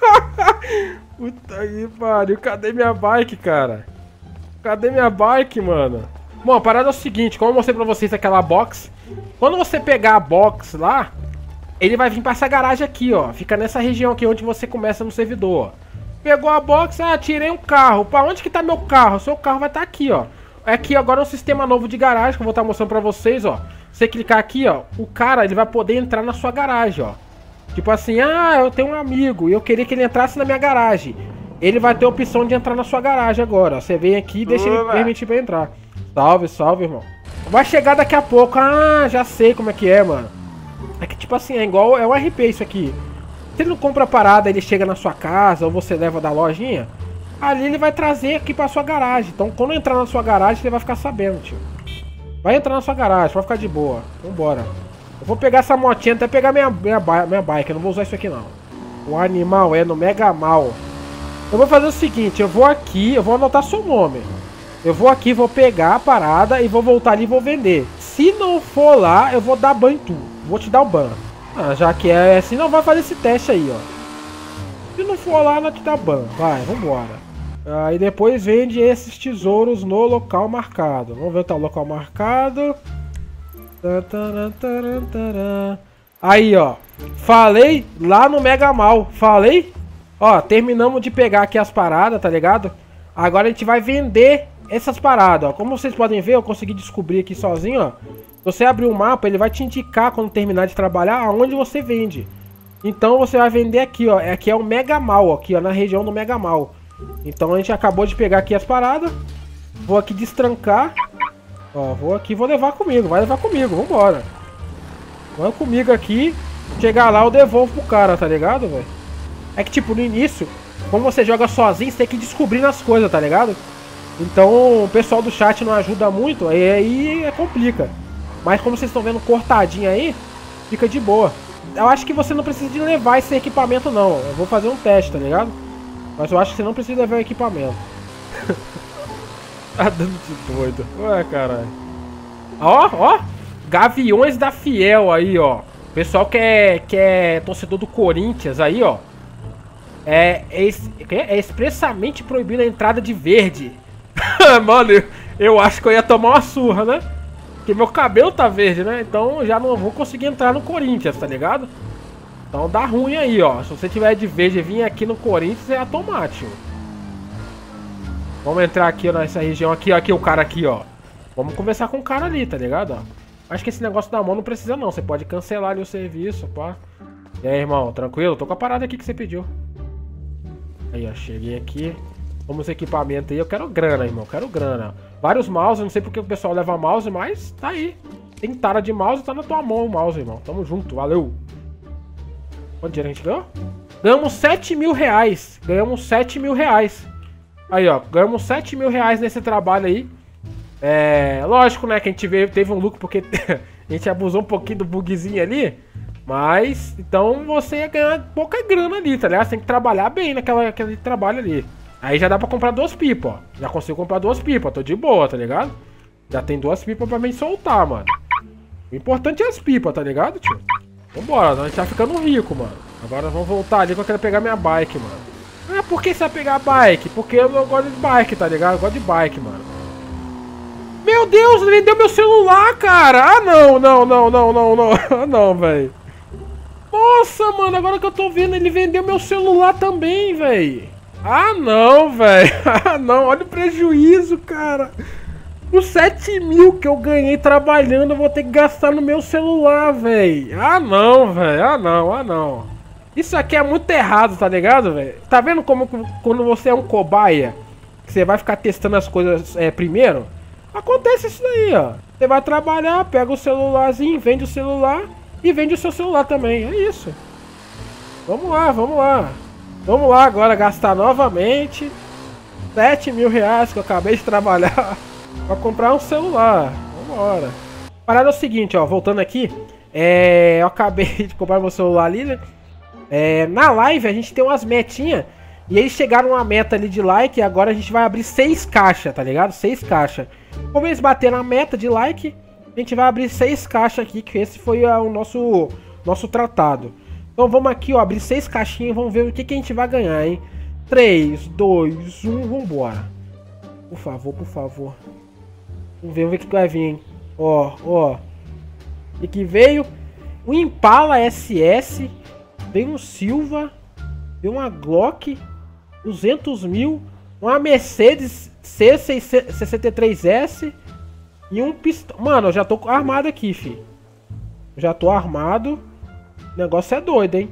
Speaker 1: Puta que pariu, cadê minha bike, cara? Cadê minha bike, mano? Bom, a parada é o seguinte, como eu mostrei pra vocês aquela box, quando você pegar a box lá, ele vai vir pra essa garagem aqui, ó. Fica nessa região aqui onde você começa no servidor, ó. Pegou a box, ah, tirei um carro. Pra onde que tá meu carro? Seu carro vai estar aqui, ó. Aqui agora é um sistema novo de garagem que eu vou estar mostrando pra vocês, ó. Você clicar aqui, ó, o cara, ele vai poder entrar na sua garagem, ó. Tipo assim, ah, eu tenho um amigo e eu queria que ele entrasse na minha garagem. Ele vai ter a opção de entrar na sua garagem agora, ó. Você vem aqui e deixa ele permitir pra entrar. Salve, salve, irmão. Vai chegar daqui a pouco. Ah, já sei como é que é, mano. É que tipo assim, é igual, é um R P isso aqui. Se ele não compra a parada, ele chega na sua casa ou você leva da lojinha, ali ele vai trazer aqui pra sua garagem. Então quando entrar na sua garagem, você vai ficar sabendo, tio. Vai entrar na sua garagem, vai ficar de boa. Vambora. Eu vou pegar essa motinha, até pegar minha, minha, minha bike. Eu não vou usar isso aqui, não. O animal é no Mega Mal. Eu vou fazer o seguinte, eu vou aqui, eu vou anotar seu nome. Eu vou aqui, vou pegar a parada e vou voltar ali e vou vender. Se não for lá, eu vou dar ban em tu. Vou te dar o ban. Ah, já que é assim, não vai fazer esse teste aí, ó. Se não for lá, não te dá ban. Vai, vambora. Aí depois vende esses tesouros no local marcado. Vamos ver o tá o local marcado. Aí, ó. Falei lá no Mega Mal. Falei? Ó, terminamos de pegar aqui as paradas, tá ligado? Agora a gente vai vender essas paradas, ó. Como vocês podem ver, eu consegui descobrir aqui sozinho, ó. Se você abrir o mapa, ele vai te indicar quando terminar de trabalhar aonde você vende. Então você vai vender aqui, ó. Aqui é o Mega Mal, aqui, ó, na região do Mega Mal. Então a gente acabou de pegar aqui as paradas. Vou aqui destrancar. Ó, vou aqui, vou levar comigo. Vai levar comigo, vambora. Vai comigo aqui. Chegar lá, eu devolvo pro cara, tá ligado, velho? É que tipo, no início, como você joga sozinho, você tem que ir descobrindo as coisas, tá ligado? Então o pessoal do chat não ajuda muito, aí, aí é complica. Mas como vocês estão vendo cortadinho aí, fica de boa. Eu acho que você não precisa de levar esse equipamento não. Eu vou fazer um teste, tá ligado? Mas eu acho que você não precisa levar o equipamento. Tá dando de doido. Ué, caralho. Ó, ó. Gaviões da Fiel aí, ó. Pessoal que é, que é torcedor do Corinthians aí, ó. É, é, é expressamente proibida a entrada de verde. Mano, eu, eu acho que eu ia tomar uma surra, né? Porque meu cabelo tá verde, né? Então já não vou conseguir entrar no Corinthians, tá ligado? Então dá ruim aí, ó. Se você tiver de verde e vir aqui no Corinthians, é automático. Vamos entrar aqui, ó, nessa região aqui, ó. Aqui o cara aqui, ó. Vamos conversar com o cara ali, tá ligado? Ó. Acho que esse negócio da mão não precisa não. Você pode cancelar ali o serviço, pá. E aí, irmão, tranquilo? Tô com a parada aqui que você pediu. Aí, ó, cheguei aqui. Vamos equipamento aí. Eu quero grana, irmão. Eu quero grana. Vários mouse. Não sei porque o pessoal leva mouse, mas tá aí. Tem tara de mouse, tá na tua mão o mouse, irmão. Tamo junto. Valeu. Quanto dinheiro a gente ganhou? Ganhamos sete mil reais. Ganhamos sete mil reais. Aí, ó. Ganhamos sete mil reais nesse trabalho aí. É... Lógico, né? Que a gente veio, teve um lucro porque a gente abusou um pouquinho do bugzinho ali. Mas, então você ia ganhar pouca grana ali, tá ligado? Você tem que trabalhar bem naquela, naquele trabalho ali. Aí já dá pra comprar duas pipas, ó. Já consigo comprar duas pipas, tô de boa, tá ligado? Já tem duas pipas pra me soltar, mano. O importante é as pipas, tá ligado, tio? Vambora, a gente tá ficando rico, mano. Agora vamos voltar ali que eu quero pegar minha bike, mano. Ah, por que você vai pegar a bike? Porque eu não gosto de bike, tá ligado? Eu gosto de bike, mano. Meu Deus, ele vendeu meu celular, cara! Ah, não, não, não, não, não, não. Ah, não, velho. Nossa, mano, agora que eu tô vendo, ele vendeu meu celular também, velho. Ah, não, velho. Ah, não, olha o prejuízo, cara. Os sete mil que eu ganhei trabalhando, eu vou ter que gastar no meu celular, velho. Ah, não, velho. Ah, não, ah, não. Isso aqui é muito errado, tá ligado, velho? Tá vendo como quando você é um cobaia, que você vai ficar testando as coisas é, primeiro? Acontece isso daí, ó. Você vai trabalhar, pega o celularzinho, vende o celular e vende o seu celular também. É isso. Vamos lá, vamos lá. Vamos lá agora gastar novamente sete mil reais que eu acabei de trabalhar pra comprar um celular. Vambora. Parada é o seguinte, ó. Voltando aqui. É... Eu acabei de comprar meu celular ali, né? É... Na live a gente tem umas metinhas. E eles chegaram a uma meta ali de like. E agora a gente vai abrir seis caixas, tá ligado? Seis caixas. Como eles bateram a meta de like, a gente vai abrir seis caixas aqui. Que esse foi uh, o nosso, nosso tratado. Então vamos aqui, ó. Abrir seis caixinhas. Vamos ver o que, que a gente vai ganhar, hein? três, dois, um. Vambora. Por favor, por favor. Vamos ver, vamos ver o que vai vir, hein? Ó, ó. E que veio um Impala S S. Veio um Silva. Veio uma Glock. duzentos mil. Uma Mercedes C sessenta e três S. E um pistão. Mano, eu já tô armado aqui, fi. Já tô armado. O negócio é doido, hein?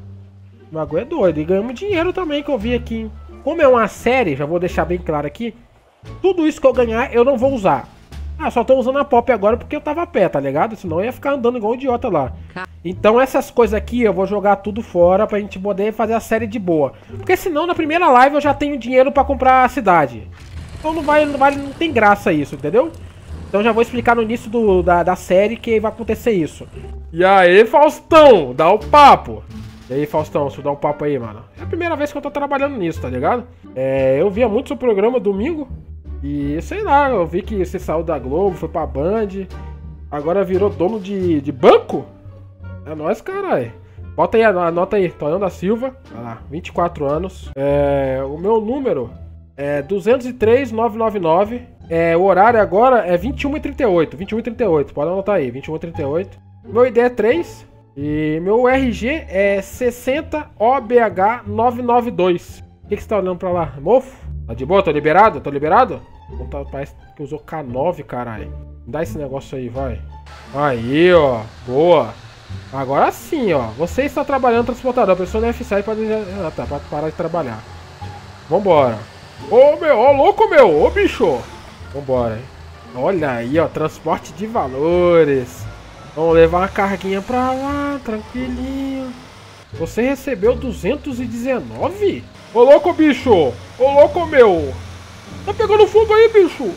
Speaker 1: O bagulho é doido. E ganhamos dinheiro também, que eu vi aqui, hein? Como é uma série, já vou deixar bem claro aqui. Tudo isso que eu ganhar, eu não vou usar. Ah, só tô usando a pop agora porque eu tava a pé, tá ligado? Senão eu ia ficar andando igual um idiota lá. Então essas coisas aqui eu vou jogar tudo fora pra gente poder fazer a série de boa. Porque senão na primeira live eu já tenho dinheiro pra comprar a cidade. Então não vai, não vai, não tem graça isso, entendeu? Então já vou explicar no início do, da, da série que vai acontecer isso. E aí, Faustão, dá o papo. E aí, Faustão, deixa eu dar um papo aí, mano. É a primeira vez que eu tô trabalhando nisso, tá ligado? É, eu via muito seu programa domingo. E sei lá, eu vi que você saiu da Globo, foi pra Band. Agora virou dono de, de banco? É nóis, caralho. Bota aí, anota aí, Tonhão da Silva. Olha lá, vinte e quatro anos. É, o meu número é duzentos e três, novecentos e noventa e nove. É, o horário agora é vinte e uma e trinta e oito. vinte e uma e trinta e oito, pode anotar aí, vinte e uma e trinta e oito. Meu I D é três. E meu R G é sessenta O B H novecentos e noventa e dois. O que, que você tá olhando pra lá? Mofo? Tá de boa? Tô liberado? Tô liberado? Parece que usou K nove, caralho. Dá esse negócio aí, vai. Aí, ó. Boa. Agora sim, ó. Você está trabalhando transportador. A pessoa da F C I pode... Ah, tá. Pode parar de trabalhar. Vambora. Ô, meu. Ô, louco, meu. Ô, bicho. Vambora, hein. Olha aí, ó. Transporte de valores. Vamos levar uma carguinha pra lá. Tranquilinho. Você recebeu duzentos e dezenove? Ô, louco, bicho. Ô, louco, meu. Tá pegando fogo aí, bicho.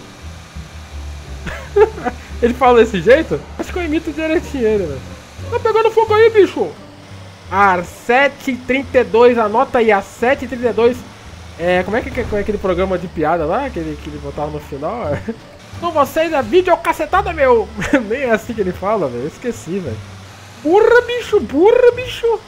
Speaker 1: Ele fala desse jeito? Acho que eu imito direitinho ele, velho. Tá pegando fogo aí, bicho. A sete e trinta e dois, anota aí, a sete e trinta e dois. É, como é que é aquele programa de piada lá, aquele que ele botava no final? Com vocês, a vídeo cacetada, meu. Nem é assim que ele fala, velho. Eu esqueci, velho. Porra, bicho, porra, bicho.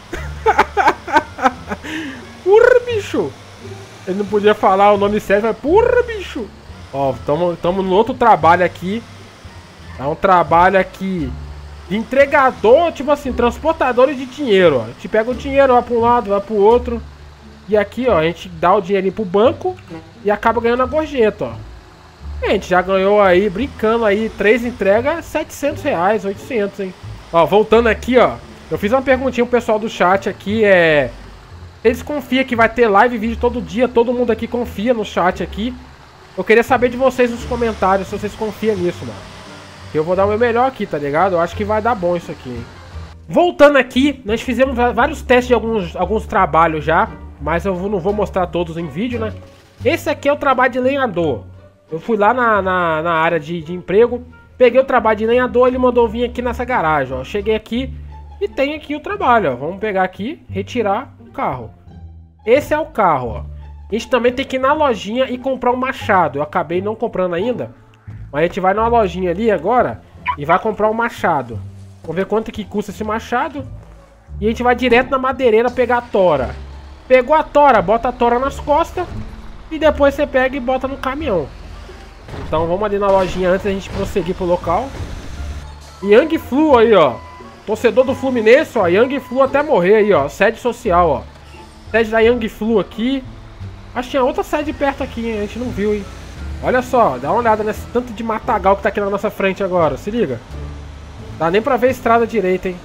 Speaker 1: Porra, bicho. Ele não podia falar o nome certo, mas porra, bicho. Ó, tamo, tamo no outro trabalho aqui. É um trabalho aqui de entregador, tipo assim, transportador de dinheiro, ó. A gente pega o dinheiro, vai pra um lado, vai pro outro. E aqui, ó, a gente dá o dinheirinho pro banco e acaba ganhando a gorjeta, ó. E a gente já ganhou aí, brincando aí, três entregas, setecentos reais, oitocentos, hein. Ó, voltando aqui, ó. Eu fiz uma perguntinha pro pessoal do chat aqui, é... Eles confiam que vai ter live e vídeo todo dia, todo mundo aqui confia no chat aqui. Eu queria saber de vocês nos comentários se vocês confiam nisso, mano. Eu vou dar o meu melhor aqui, tá ligado? Eu acho que vai dar bom isso aqui, hein? Voltando aqui, nós fizemos vários testes de alguns, alguns trabalhos já, mas eu não vou mostrar todos em vídeo, né? Esse aqui é o trabalho de lenhador. Eu fui lá na, na, na área de, de emprego, peguei o trabalho de lenhador, ele mandou vir aqui nessa garagem, ó. Cheguei aqui e tem aqui o trabalho, ó. Vamos pegar aqui, retirar o carro. Esse é o carro, ó. A gente também tem que ir na lojinha e comprar um machado. Eu acabei não comprando ainda, mas a gente vai numa lojinha ali agora e vai comprar um machado. Vamos ver quanto que custa esse machado. E a gente vai direto na madeireira pegar a tora. Pegou a tora, bota a tora nas costas. E depois você pega e bota no caminhão. Então vamos ali na lojinha antes da gente prosseguir pro local. Yang Flu aí, ó. Torcedor do Fluminense, ó. Yang Flu até morrer aí, ó. Sede social, ó. Sede da Yang Flu aqui. Acho que tinha outra sede perto aqui, hein? A gente não viu, hein? Olha só, dá uma olhada nesse tanto de matagal que tá aqui na nossa frente agora. Se liga. Dá nem pra ver a estrada direita, hein?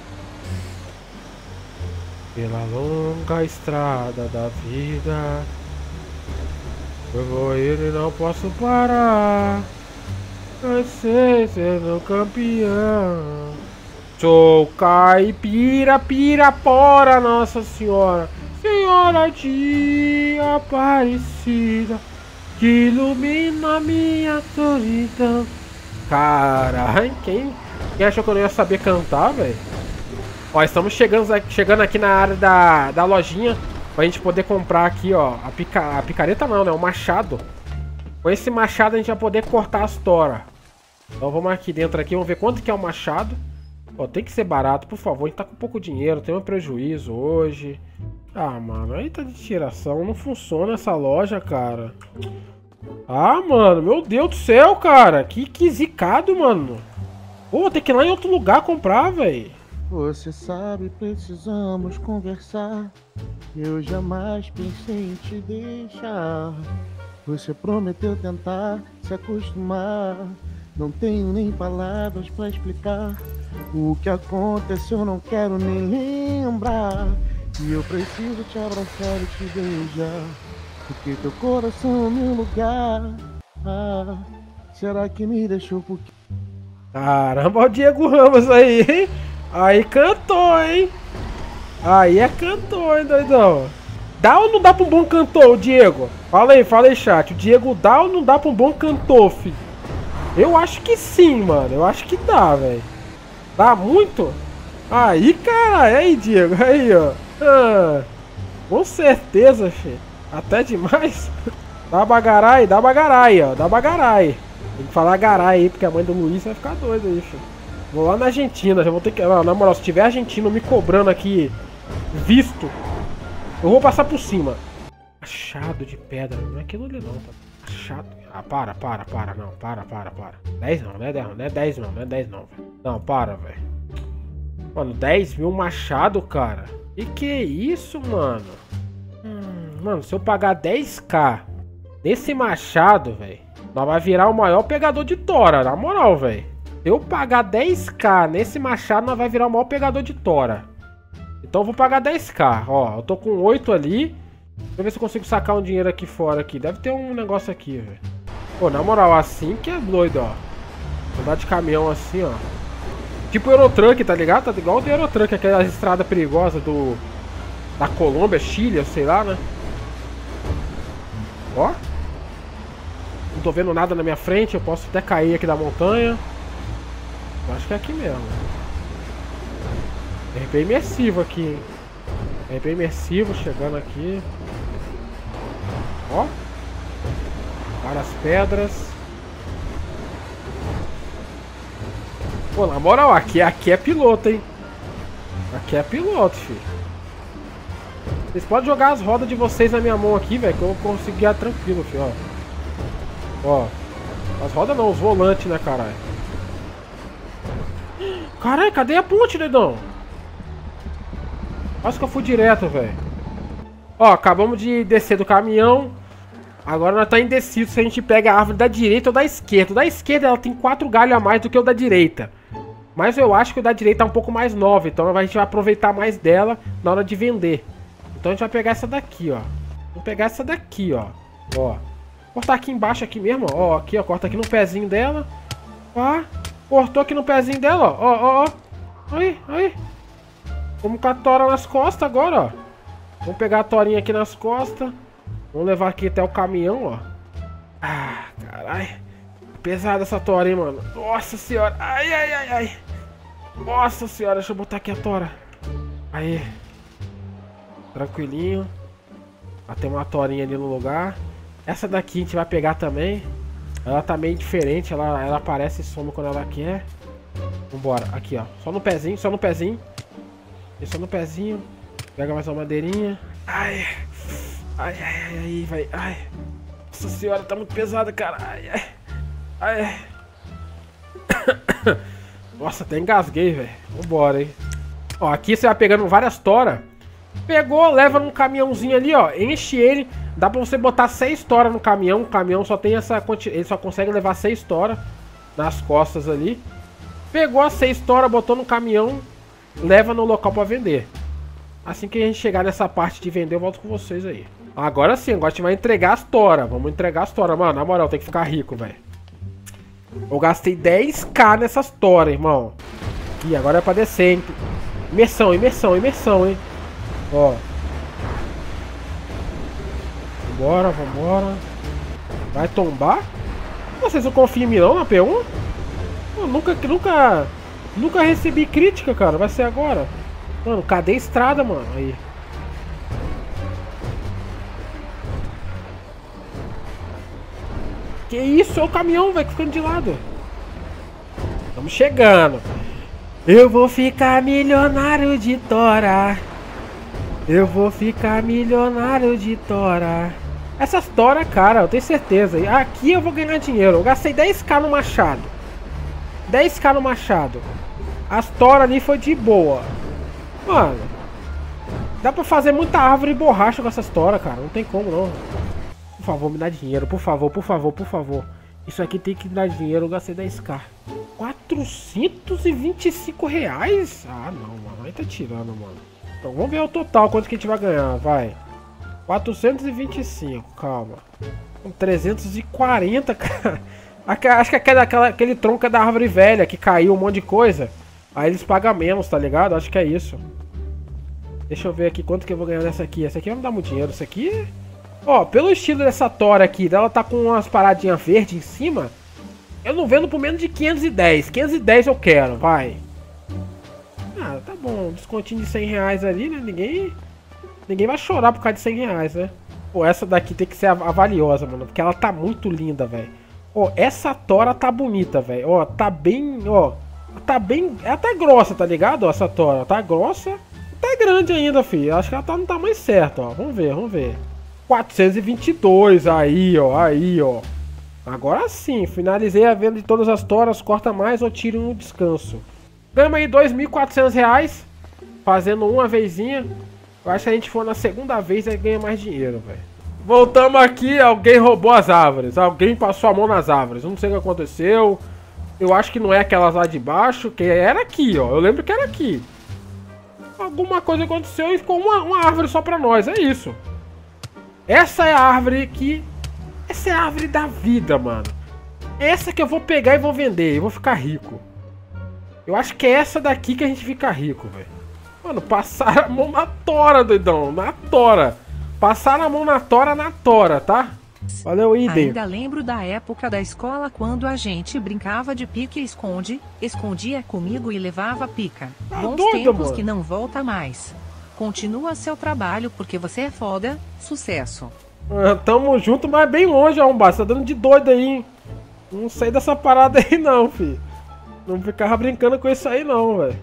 Speaker 1: Pela longa estrada da vida, eu vou ir e não posso parar. Eu sei ser o campeão. Sou caipira, pirapora, Nossa Senhora. Senhora de Aparecida, que ilumina a minha solidão. Caralho, quem, quem achou que eu não ia saber cantar, velho? Ó, estamos chegando, chegando aqui na área da, da lojinha pra gente poder comprar aqui, ó, a, pica, a picareta não, né, o machado. Com esse machado a gente vai poder cortar as toras. Então vamos aqui dentro aqui, vamos ver quanto que é o machado. Ó, tem que ser barato, por favor, a gente tá com pouco dinheiro, tem um prejuízo hoje. Ah, mano, aí tá de tiração, não funciona essa loja, cara. Ah, mano, meu Deus do céu, cara, que, que zicado, mano. Pô, vou ter que ir lá em outro lugar comprar, velho.
Speaker 6: Você sabe, precisamos conversar. Eu jamais pensei em te deixar. Você prometeu tentar se acostumar. Não tenho nem palavras pra explicar. O que aconteceu não quero nem lembrar. E eu preciso te abraçar e te beijar, porque teu coração é meu lugar. Ah, será que me deixou por quê?
Speaker 1: Caramba, o Diego Ramos aí, hein? Aí cantou, hein? Aí é cantor, hein, doidão? Dá ou não dá pra um bom cantor, o Diego? Fala aí, fala aí, chat. O Diego dá ou não dá pra um bom cantor, filho? Eu acho que sim, mano. Eu acho que dá, velho. Dá muito? Aí, cara. Aí, Diego. Aí, ó. Ah, com certeza, filho. Até demais. Dá bagarai, dá bagarai, ó. Dá bagarai. Tem que falar garai aí, porque a mãe do Luiz vai ficar doida aí, filho. Vou lá na Argentina, já vou ter que... Não, na moral, se tiver argentino me cobrando aqui visto, eu vou passar por cima. Machado de pedra, não é aquilo ali não, tá? Machado... Ah, para, para, para, não, para, para, para. dez não, não é dez não, não é dez não, não é dez não, velho. Não, para, velho. Mano, dez mil machado, cara. E que isso, mano? Hum, mano, se eu pagar dez k nesse machado, velho, nós vai virar o maior pegador de tora, na moral, velho. Se eu pagar dez k nesse machado, nós vai virar o maior pegador de tora. Então eu vou pagar dez k, ó. Eu tô com oito ali. Deixa eu ver se eu consigo sacar um dinheiro aqui fora aqui. Deve ter um negócio aqui, velho. Pô, na moral, assim que é doido, ó. Andar de caminhão assim, ó. Tipo Eurotruck, tá ligado? Tá igual do Eurotruck, aquela estrada perigosa do... da Colômbia, Chile, sei lá, né? Ó. Não tô vendo nada na minha frente, eu posso até cair aqui da montanha. Eu acho que é aqui mesmo. R P imersivo aqui, hein? R P imersivo chegando aqui. Ó. Várias pedras. Pô, na moral, aqui, aqui é piloto, hein? Aqui é piloto, filho. Vocês podem jogar as rodas de vocês na minha mão aqui, velho, que eu vou conseguir guiar tranquilo, filho, ó. Ó. As rodas não, os volantes, né, caralho? Caralho, cadê a ponte, dedão? Quase que eu fui direto, velho. Ó, acabamos de descer do caminhão. Agora nós tá indeciso se a gente pega a árvore da direita ou da esquerda. O da esquerda ela tem quatro galhos a mais do que o da direita. Mas eu acho que o da direita é um pouco mais nova. Então a gente vai aproveitar mais dela na hora de vender. Então a gente vai pegar essa daqui, ó. Vou pegar essa daqui, ó. Ó. Cortar aqui embaixo aqui mesmo, ó. Aqui, ó. Corta aqui no pezinho dela. Ó. Cortou aqui no pezinho dela, ó. Ó, ó, ó. Aí, aí. Vamos com a tora nas costas agora, ó. Vamos pegar a torinha aqui nas costas. Vamos levar aqui até o caminhão, ó. Ah, caralho. Pesada essa tora, hein, mano. Nossa senhora. Ai, ai, ai, ai. Nossa senhora. Deixa eu botar aqui a tora. Aí. Tranquilinho. Ó, tem uma torinha ali no lugar. Essa daqui a gente vai pegar também. Ela tá meio diferente. Ela, ela aparece e some quando ela quer. Vambora. Aqui, ó. Só no pezinho, só no pezinho. Desceu no pezinho. Pega mais uma madeirinha. Ai. Ai, ai, ai, ai, vai. Ai. Nossa senhora, tá muito pesada, cara. Ai, ai. Ai. Nossa, até engasguei, velho. Vambora, hein. Ó, aqui você vai pegando várias toras. Pegou, leva num caminhãozinho ali, ó. Enche ele. Dá pra você botar seis toras no caminhão. O caminhão só tem essa quantidade. Ele só consegue levar seis toras nas costas ali. Pegou as seis toras, botou no caminhão. Leva no local pra vender. Assim que a gente chegar nessa parte de vender, eu volto com vocês aí. Agora sim, agora a gente vai entregar as toras. Vamos entregar as toras, mano. Na moral, tem que ficar rico, velho. Eu gastei dez k nessas toras, irmão. E agora é pra descer, hein. Imersão, imersão, imersão, hein. Ó. Vambora, vambora. Vai tombar? Vocês não confiam em mim não na P um? Eu nunca, nunca, nunca recebi crítica, cara. Vai ser agora. Mano, cadê a estrada, mano? Aí. Que isso? É o caminhão, velho, ficando de lado. Estamos chegando. Eu vou ficar milionário de tora. Eu vou ficar milionário de tora. Essas tora, cara, eu tenho certeza. Aqui eu vou ganhar dinheiro. Eu gastei dez k no machado. dez k no machado. As tora ali foi de boa. Mano, dá pra fazer muita árvore e borracha com essas tora, cara. Não tem como, não. Por favor, me dá dinheiro. Por favor, por favor, por favor. Isso aqui tem que dar dinheiro. Eu gastei dez k. quatrocentos e vinte e cinco reais? Ah, não, mano. Aí tá tirando, mano. Então, vamos ver o total. Quanto que a gente vai ganhar, vai. quatrocentos e vinte e cinco, calma. trezentos e quarenta, cara. Acho que aquele, aquela, aquele tronco é da árvore velha, que caiu um monte de coisa. Aí eles pagam menos, tá ligado? Acho que é isso. Deixa eu ver aqui quanto que eu vou ganhar nessa aqui. Essa aqui vai me dar muito dinheiro. Essa aqui... Ó, pelo estilo dessa tora aqui, dela tá com umas paradinhas verdes em cima. Eu não vendo por menos de quinhentos e dez. quinhentos e dez eu quero, vai. Ah, tá bom. Descontinho de cem reais ali, né? Ninguém... Ninguém vai chorar por causa de cem reais, né? Pô, essa daqui tem que ser a, a valiosa, mano. Porque ela tá muito linda, velho. Ó, essa tora tá bonita, velho. Ó, tá bem... Ó, tá bem... Ela tá grossa, tá ligado? Ó, essa tora tá grossa. Tá grande ainda, filho. Acho que ela tá no tamanho certo, ó. Vamos ver, vamos ver. quatrocentos e vinte e dois, aí, ó. Aí, ó. Agora sim. Finalizei a venda de todas as toras. Corta mais ou tira um descanso. Ganhamos aí dois mil e quatrocentos reais. Fazendo uma vezinha. Eu acho que se a gente for na segunda vez, aí ganha mais dinheiro, velho. Voltamos aqui, alguém roubou as árvores. Alguém passou a mão nas árvores. Eu não sei o que aconteceu. Eu acho que não é aquelas lá de baixo, que era aqui, ó. Eu lembro que era aqui. Alguma coisa aconteceu e ficou uma, uma árvore só pra nós, é isso. Essa é a árvore que... Essa é a árvore da vida, mano. Essa que eu vou pegar e vou vender. Eu vou ficar rico. Eu acho que é essa daqui que a gente fica rico, velho. Mano, passaram a mão na tora, doidão. Na tora. Passaram a mão na tora, na tora, tá? Valeu, Idem.
Speaker 3: Ainda lembro da época da escola quando a gente brincava de pique e esconde. Escondia comigo e levava pica.
Speaker 1: Ah,
Speaker 3: Bons
Speaker 1: doido,
Speaker 3: tempos
Speaker 1: mano.
Speaker 3: que não volta mais. Continua seu trabalho porque você é foda. Sucesso.
Speaker 1: Ah, tamo junto, mas bem longe, Arrombado. Você tá dando de doido aí, hein? Não sei dessa parada aí não, filho. Não ficava brincando com isso aí não, velho.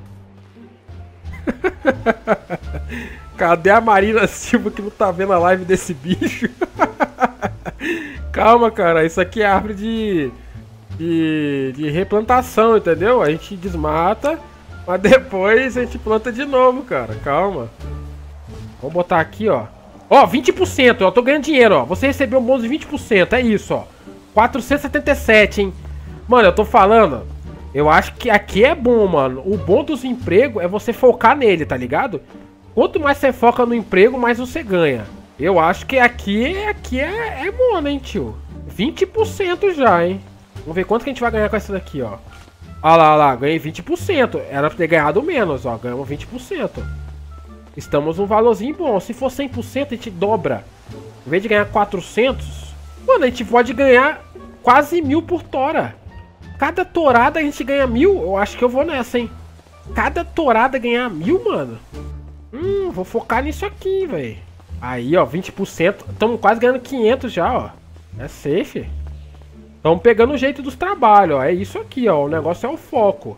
Speaker 1: Cadê a Marina Silva que não tá vendo a live desse bicho? Calma, cara. Isso aqui é árvore de, de, de replantação, entendeu? A gente desmata, mas depois a gente planta de novo, cara. Calma. Vamos botar aqui, ó. Ó, vinte por cento. Eu tô ganhando dinheiro, ó. Você recebeu um bônus de vinte por cento. É isso, ó. quatrocentos e setenta e sete, hein? Mano, eu tô falando... Eu acho que aqui é bom, mano. O bom dos empregos é você focar nele, tá ligado? Quanto mais você foca no emprego, mais você ganha. Eu acho que aqui, aqui é, é bom, né, tio? vinte por cento já, hein? Vamos ver quanto que a gente vai ganhar com essa daqui, ó. Olha lá, olha lá. Ganhei vinte por cento. Era pra ter ganhado menos, ó. Ganhamos vinte por cento. Estamos num valorzinho bom. Se for cem por cento, a gente dobra. Em vez de ganhar quatrocentos, mano, a gente pode ganhar quase mil por tora. Cada torada a gente ganha mil. Eu acho que eu vou nessa, hein? Cada torada ganhar mil, mano. Hum, vou focar nisso aqui, velho. Aí, ó, vinte por cento. Estamos quase ganhando quinhentos já, ó. É safe. Estamos pegando o jeito dos trabalhos, ó. É isso aqui, ó. O negócio é o foco.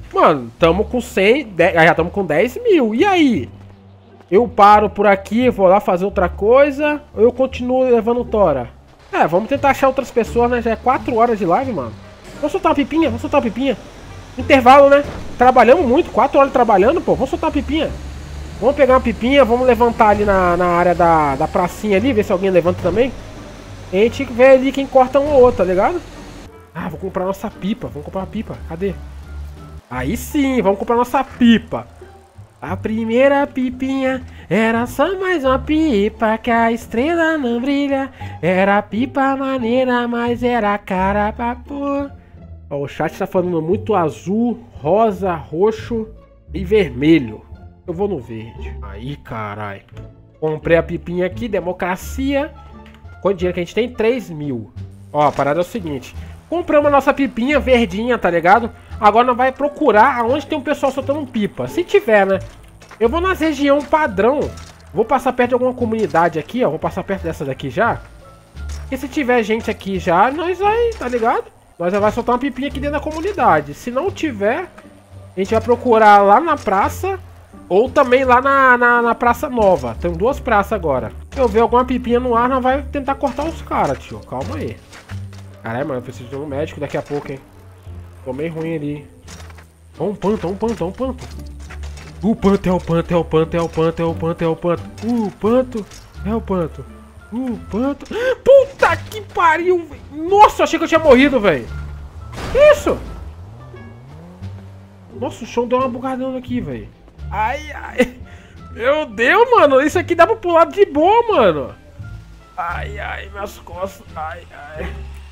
Speaker 1: Mano, tamo com cem, dez, já tamo com dez mil. E aí? Eu paro por aqui, vou lá fazer outra coisa, ou eu continuo levando tora? É, vamos tentar achar outras pessoas, né? Já é quatro horas de live, mano. Vamos soltar uma pipinha, vamos soltar uma pipinha. Intervalo, né? Trabalhamos muito, quatro horas trabalhando, pô. Vamos soltar uma pipinha. Vamos pegar uma pipinha, vamos levantar ali na, na área da, da pracinha ali, ver se alguém levanta também. E a gente vê ali quem corta um ou outro, tá ligado? Ah, vou comprar nossa pipa, vamos comprar uma pipa, cadê? Aí sim, vamos comprar nossa pipa. A primeira pipinha era só mais uma pipa, que a estrela não brilha. Era pipa maneira, mas era cara pra pôr. Ó, o chat tá falando muito azul, rosa, roxo e vermelho. Eu vou no verde. Aí, caralho. Comprei a pipinha aqui, democracia. Quanto dinheiro que a gente tem? três mil. Ó, a parada é o seguinte. Compramos a nossa pipinha verdinha, tá ligado? Agora nós vai procurar aonde tem um pessoal soltando pipa. Se tiver, né? Eu vou nas região padrão. Vou passar perto de alguma comunidade aqui, ó. Vou passar perto dessa daqui já. E se tiver gente aqui já, nós vai, tá ligado? Nós já vai soltar uma pipinha aqui dentro da comunidade. Se não tiver, a gente vai procurar lá na praça. Ou também lá na, na, na praça nova. Tem duas praças agora. Se eu ver alguma pipinha no ar, nós vai tentar cortar os caras, tio. Calma aí. Caralho, mano, eu preciso de um médico daqui a pouco, hein. Tô meio ruim ali. Ó, um panto, ó, um panto, ó, um panto. O panto é o panto, é o panto, é o panto, é o panto, é o panto. O panto é o panto. O panto. Puta que pariu, velho. Nossa, eu achei que eu tinha morrido, velho. Que isso? Nossa, o chão deu uma bugadona aqui, velho. Ai, ai. Meu Deus, mano. Isso aqui dá pra pular de boa, mano. Ai, ai, minhas costas. Ai, ai.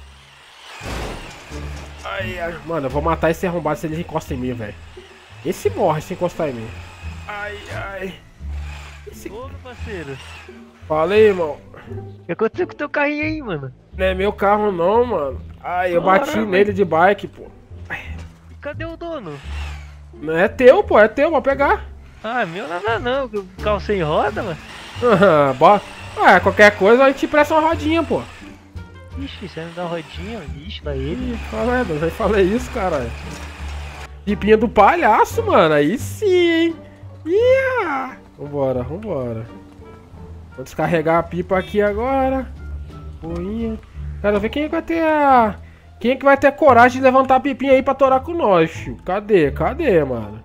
Speaker 1: Ai, ai. Mano, eu vou matar esse arrombado se ele encosta em mim, velho. Esse morre se encostar em mim. Ai, ai. Esse...
Speaker 7: Ô, meu parceiro.
Speaker 1: Fala aí, irmão.
Speaker 7: O que aconteceu com o teu carrinho aí, mano?
Speaker 1: Não é meu carro não, mano. Ai, eu
Speaker 7: Bora,
Speaker 1: bati
Speaker 7: véio.
Speaker 1: nele de bike, pô.
Speaker 7: E cadê o dono?
Speaker 1: Não é teu, pô. É teu, vou pegar.
Speaker 7: Ah, meu nada não. O carro sem roda, mano.
Speaker 1: Bora. Ué, qualquer coisa a gente presta uma rodinha, pô.
Speaker 7: Ixi, você não dá rodinha, ixi, lá ele.
Speaker 1: Ih, fala, eu já falei isso, caralho. Pipinha do palhaço, mano. Aí sim, hein. Yeah. Vambora, vambora. Vou descarregar a pipa aqui agora. Boinha. Quero ver quem é que vai ter a... Quem é que vai ter coragem de levantar a pipinha aí pra torar com nós, tio? Cadê? Cadê, mano?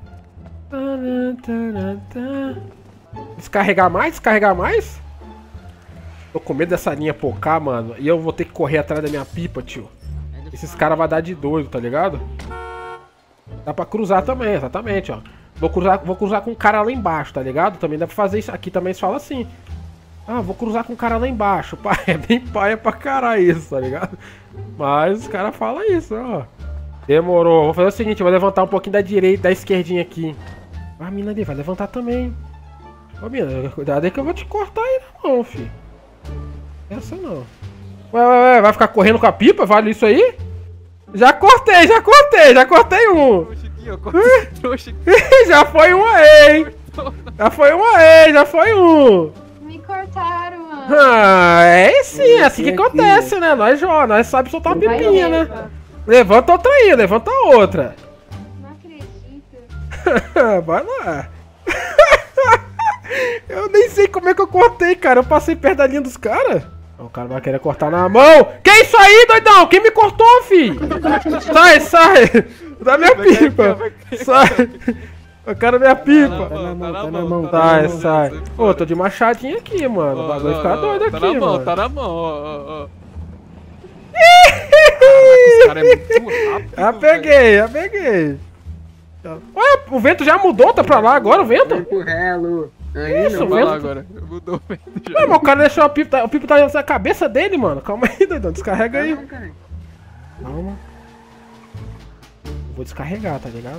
Speaker 1: Descarregar mais? Descarregar mais? Tô com medo dessa linha pocar, mano. E eu vou ter que correr atrás da minha pipa, tio. Esses caras vão dar de doido, tá ligado? Dá pra cruzar também, exatamente, ó. Vou cruzar, vou cruzar com um cara lá embaixo, tá ligado? Também dá pra fazer isso. Aqui também se fala assim. Ah, vou cruzar com um cara lá embaixo. Pai, é bem paia pra caralho isso, tá ligado? Mas os caras falam isso, ó. Demorou. Vou fazer o seguinte, vou levantar um pouquinho da direita, da esquerdinha aqui. Ah, a mina ali vai levantar também. Ô, mina, cuidado aí que eu vou te cortar aí na mão, filho. Essa não. Ué, ué, ué, vai ficar correndo com a pipa? Vale isso aí? Já cortei, já cortei, já cortei um. Já foi um aí, hein? Já foi um aí, já foi um.
Speaker 8: Me cortaram, mano.
Speaker 1: Ah, é sim, é assim que acontece, né? Nós jogamos, nós sabemos soltar uma pipinha, né? Levanta outra aí, levanta outra.
Speaker 8: Não acredito.
Speaker 1: Vai lá. Eu nem sei como é que eu cortei, cara. Eu passei perto da linha dos caras. O cara vai querer cortar na mão. Que isso aí, doidão? Quem me cortou, filho? Sai, sai. Dá minha pipa. Sai. Eu quero minha pipa.
Speaker 6: Tá na mão, tá na mão.
Speaker 1: Sai, sai. Pô, tô de machadinho aqui, mano. O bagulho fica doido aqui, mano.
Speaker 6: Tá na mão, tá na mão, ó, ó.
Speaker 1: Esse cara é muito rápido. Já peguei, já peguei. Olha, o vento já mudou, tá pra lá agora o vento?
Speaker 9: Empurrelo.
Speaker 1: Isso, o
Speaker 6: Vai lá
Speaker 1: vento.
Speaker 6: agora. Mudou o vento já.
Speaker 1: Não, mas o cara deixou a pipa. O pipa tá na cabeça dele, mano. Calma aí, doidão. Descarrega aí. Calma. Vou descarregar, tá ligado?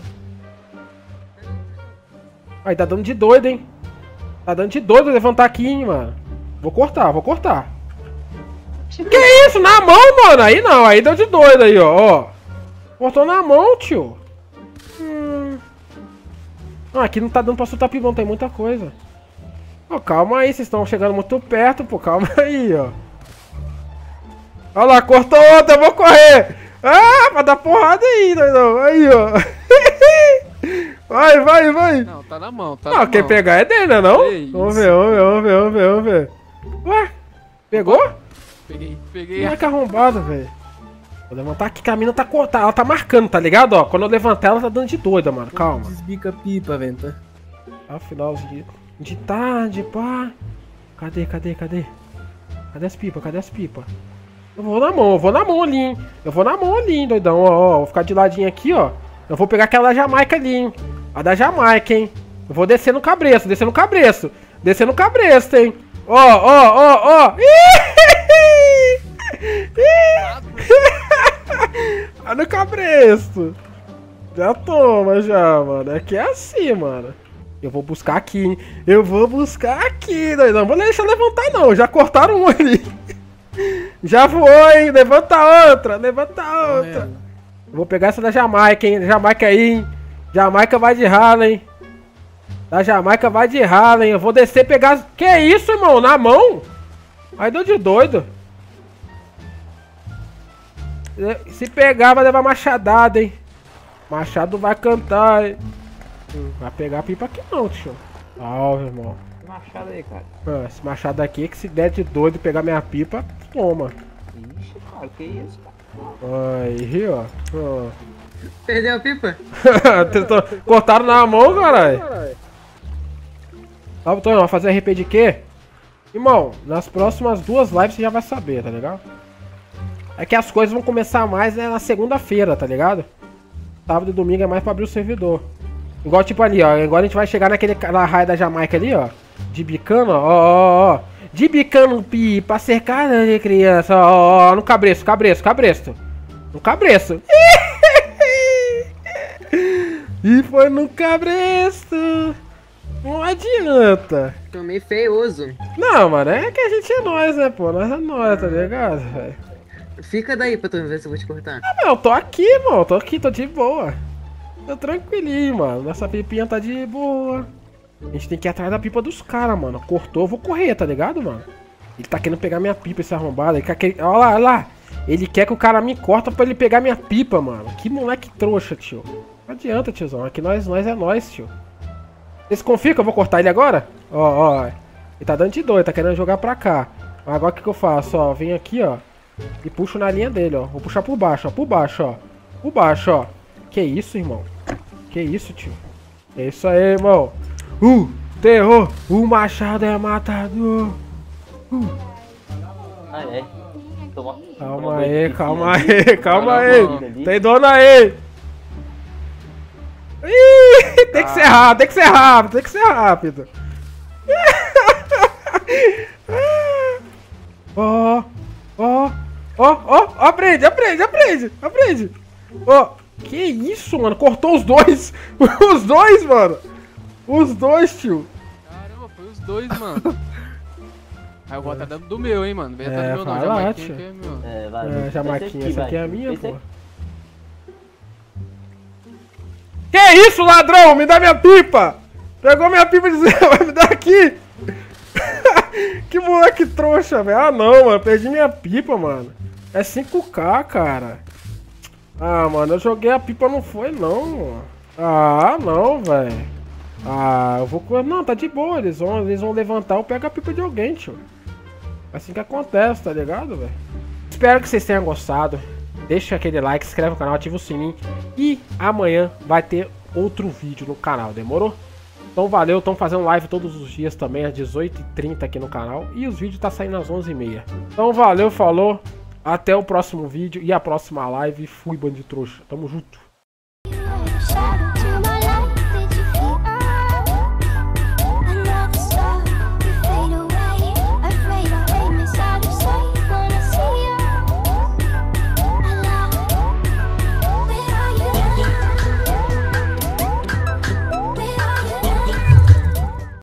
Speaker 1: Aí, tá dando de doido, hein? Tá dando de doido levantar aqui, hein, mano. Vou cortar, vou cortar. Que isso? Na mão, mano? Aí não, aí deu de doido aí, ó. ó. Cortou na mão, tio. Hum. Ah, aqui não tá dando pra soltar pibão, tem muita coisa. Ó, calma aí, vocês estão chegando muito perto, pô. Calma aí, ó. Olha lá, cortou outra, eu vou correr. Ah, pra dar porrada aí, doidão. Aí, ó. Vai, vai, vai.
Speaker 9: Não, tá na mão, tá
Speaker 1: Não,
Speaker 9: na
Speaker 1: quem
Speaker 9: mão.
Speaker 1: pegar é dele, né não?
Speaker 9: Que
Speaker 1: Vamos
Speaker 9: isso.
Speaker 1: ver, vamos ver, vamos ver, vamos ver, vamos ver. Ué, pegou?
Speaker 9: Peguei, peguei.
Speaker 1: Moleque arrombado, velho. Vou levantar aqui que a mina tá cortada. Ela tá marcando, tá ligado? Ó, quando eu levantar ela tá dando de doida, mano. Calma.
Speaker 10: Desbica a pipa, velho. Tá?
Speaker 1: Tá finalzinho de tarde, pá. Cadê, cadê, cadê? Cadê as pipas? Cadê as pipas? Eu vou na mão, eu vou na mão ali, hein? Eu vou na mão ali, hein, doidão. Ó, ó, vou ficar de ladinho aqui, ó. Eu vou pegar aquela da Jamaica ali, hein? A da Jamaica, hein? Eu vou descer no cabresto, descer no cabresto. Descer no cabresto, hein? Ó, ó, ó, ó. Olha no cabresto. Já toma, já, mano. Aqui é assim, mano. Eu vou buscar aqui, hein? Eu vou buscar aqui, doidão. Não vou deixar levantar, não. Já cortaram um ali. Já foi, hein? Levanta outra, levanta outra. Eu vou pegar essa da Jamaica, hein? Jamaica aí, hein? Jamaica vai de rala, hein? Da Jamaica vai de rala, hein? Eu vou descer e pegar... Que isso, irmão? Na mão? Aí deu de doido. Se pegar, vai levar machadada, hein? Machado vai cantar, hein? Vai pegar a pipa aqui não, tio. Salve, irmão.
Speaker 10: Machado aí, cara.
Speaker 1: Ah, esse machado aqui, que se der de doido pegar minha pipa, toma.
Speaker 10: Ixi, cara, que isso, cara?
Speaker 1: Aí, ó. ó.
Speaker 10: Perdeu a pipa?
Speaker 1: Tentou... Cortaram na mão, caralho. Tá, Tonho, vai fazer R P de quê? Irmão, nas próximas duas lives você já vai saber, tá ligado? É que as coisas vão começar mais né, na segunda-feira, tá ligado? Sábado e domingo é mais pra abrir o servidor. Igual tipo ali, ó. Agora a gente vai chegar naquele na raia da Jamaica ali, ó. De bicano, ó, ó, ó. De bicano pipa, cercada de criança, ó, ó, ó. No cabresto, cabresto, cabresto. No cabresto. E foi no cabresto. Não adianta.
Speaker 10: Tomei feioso.
Speaker 1: Não, mano, é que a gente é nós, né, pô? Nós é nós, tá ligado, velho?
Speaker 10: Fica daí pra tu ver se eu vou te cortar.
Speaker 1: Ah, meu, eu tô aqui, mano. Tô aqui, tô de boa. Tô tranquilinho, mano. Nossa pipinha tá de boa. A gente tem que ir atrás da pipa dos caras, mano. Cortou, eu vou correr, tá ligado, mano? Ele tá querendo pegar minha pipa, esse arrombado. Ele quer que... Olha lá, olha lá. Ele quer que o cara me corta pra ele pegar minha pipa, mano. Que moleque trouxa, tio. Não adianta, tiozão. Aqui nós, nós é nós, tio. Vocês confiam que eu vou cortar ele agora? Ó, ó. Ele tá dando de doido, tá querendo jogar pra cá. Agora o que que eu faço? Ó, venho aqui, ó. E puxo na linha dele, ó. Vou puxar por baixo, ó. Por baixo, ó. Por baixo, ó. Que isso, irmão? Que isso, tio? É isso aí, irmão. Uh, terror. O machado é matador. Uh.
Speaker 11: Ah, é. Toma.
Speaker 1: Calma aí, calma aí, calma aí. Tem dona aí. Ih, tem que ser rápido, tem que ser rápido, tem que ser rápido. Ó, ó, ó, ó, aprende, aprende, aprende, aprende. Ó, que isso, mano? Cortou os dois. Os dois, mano. Os dois, tio.
Speaker 9: Caramba, foi os dois, mano. Aí eu vou até dando do meu, hein, mano. Vem até
Speaker 1: É,
Speaker 9: do meu não,
Speaker 1: vai lá,
Speaker 9: Jamaiquinha
Speaker 1: tio.
Speaker 9: que é meu.
Speaker 11: É, vai.
Speaker 1: É, Jamaiquinha, essa aqui é a minha, pô.
Speaker 11: aqui.
Speaker 1: Que isso, ladrão? Me dá minha pipa! Pegou minha pipa e disse, vai me dar aqui! Que moleque trouxa, velho. Ah, não, mano. Perdi minha pipa, mano. É cinco K, cara. Ah, mano, eu joguei a pipa, não foi, não, mano. Ah, não, velho. Ah, eu vou... Não, tá de boa. Eles vão, eles vão levantar, eu pego a pipa de alguém, tio. Assim que acontece, tá ligado, velho? Espero que vocês tenham gostado. Deixa aquele like, se inscreve no canal, ativa o sininho. E amanhã vai ter outro vídeo no canal, demorou? Então valeu, estão fazendo live todos os dias também, às dezoito e trinta aqui no canal. E os vídeos tá saindo às onze e meia. Então valeu, falou. Até o próximo vídeo e a próxima live. Fui, bando de trouxa. Tamo junto.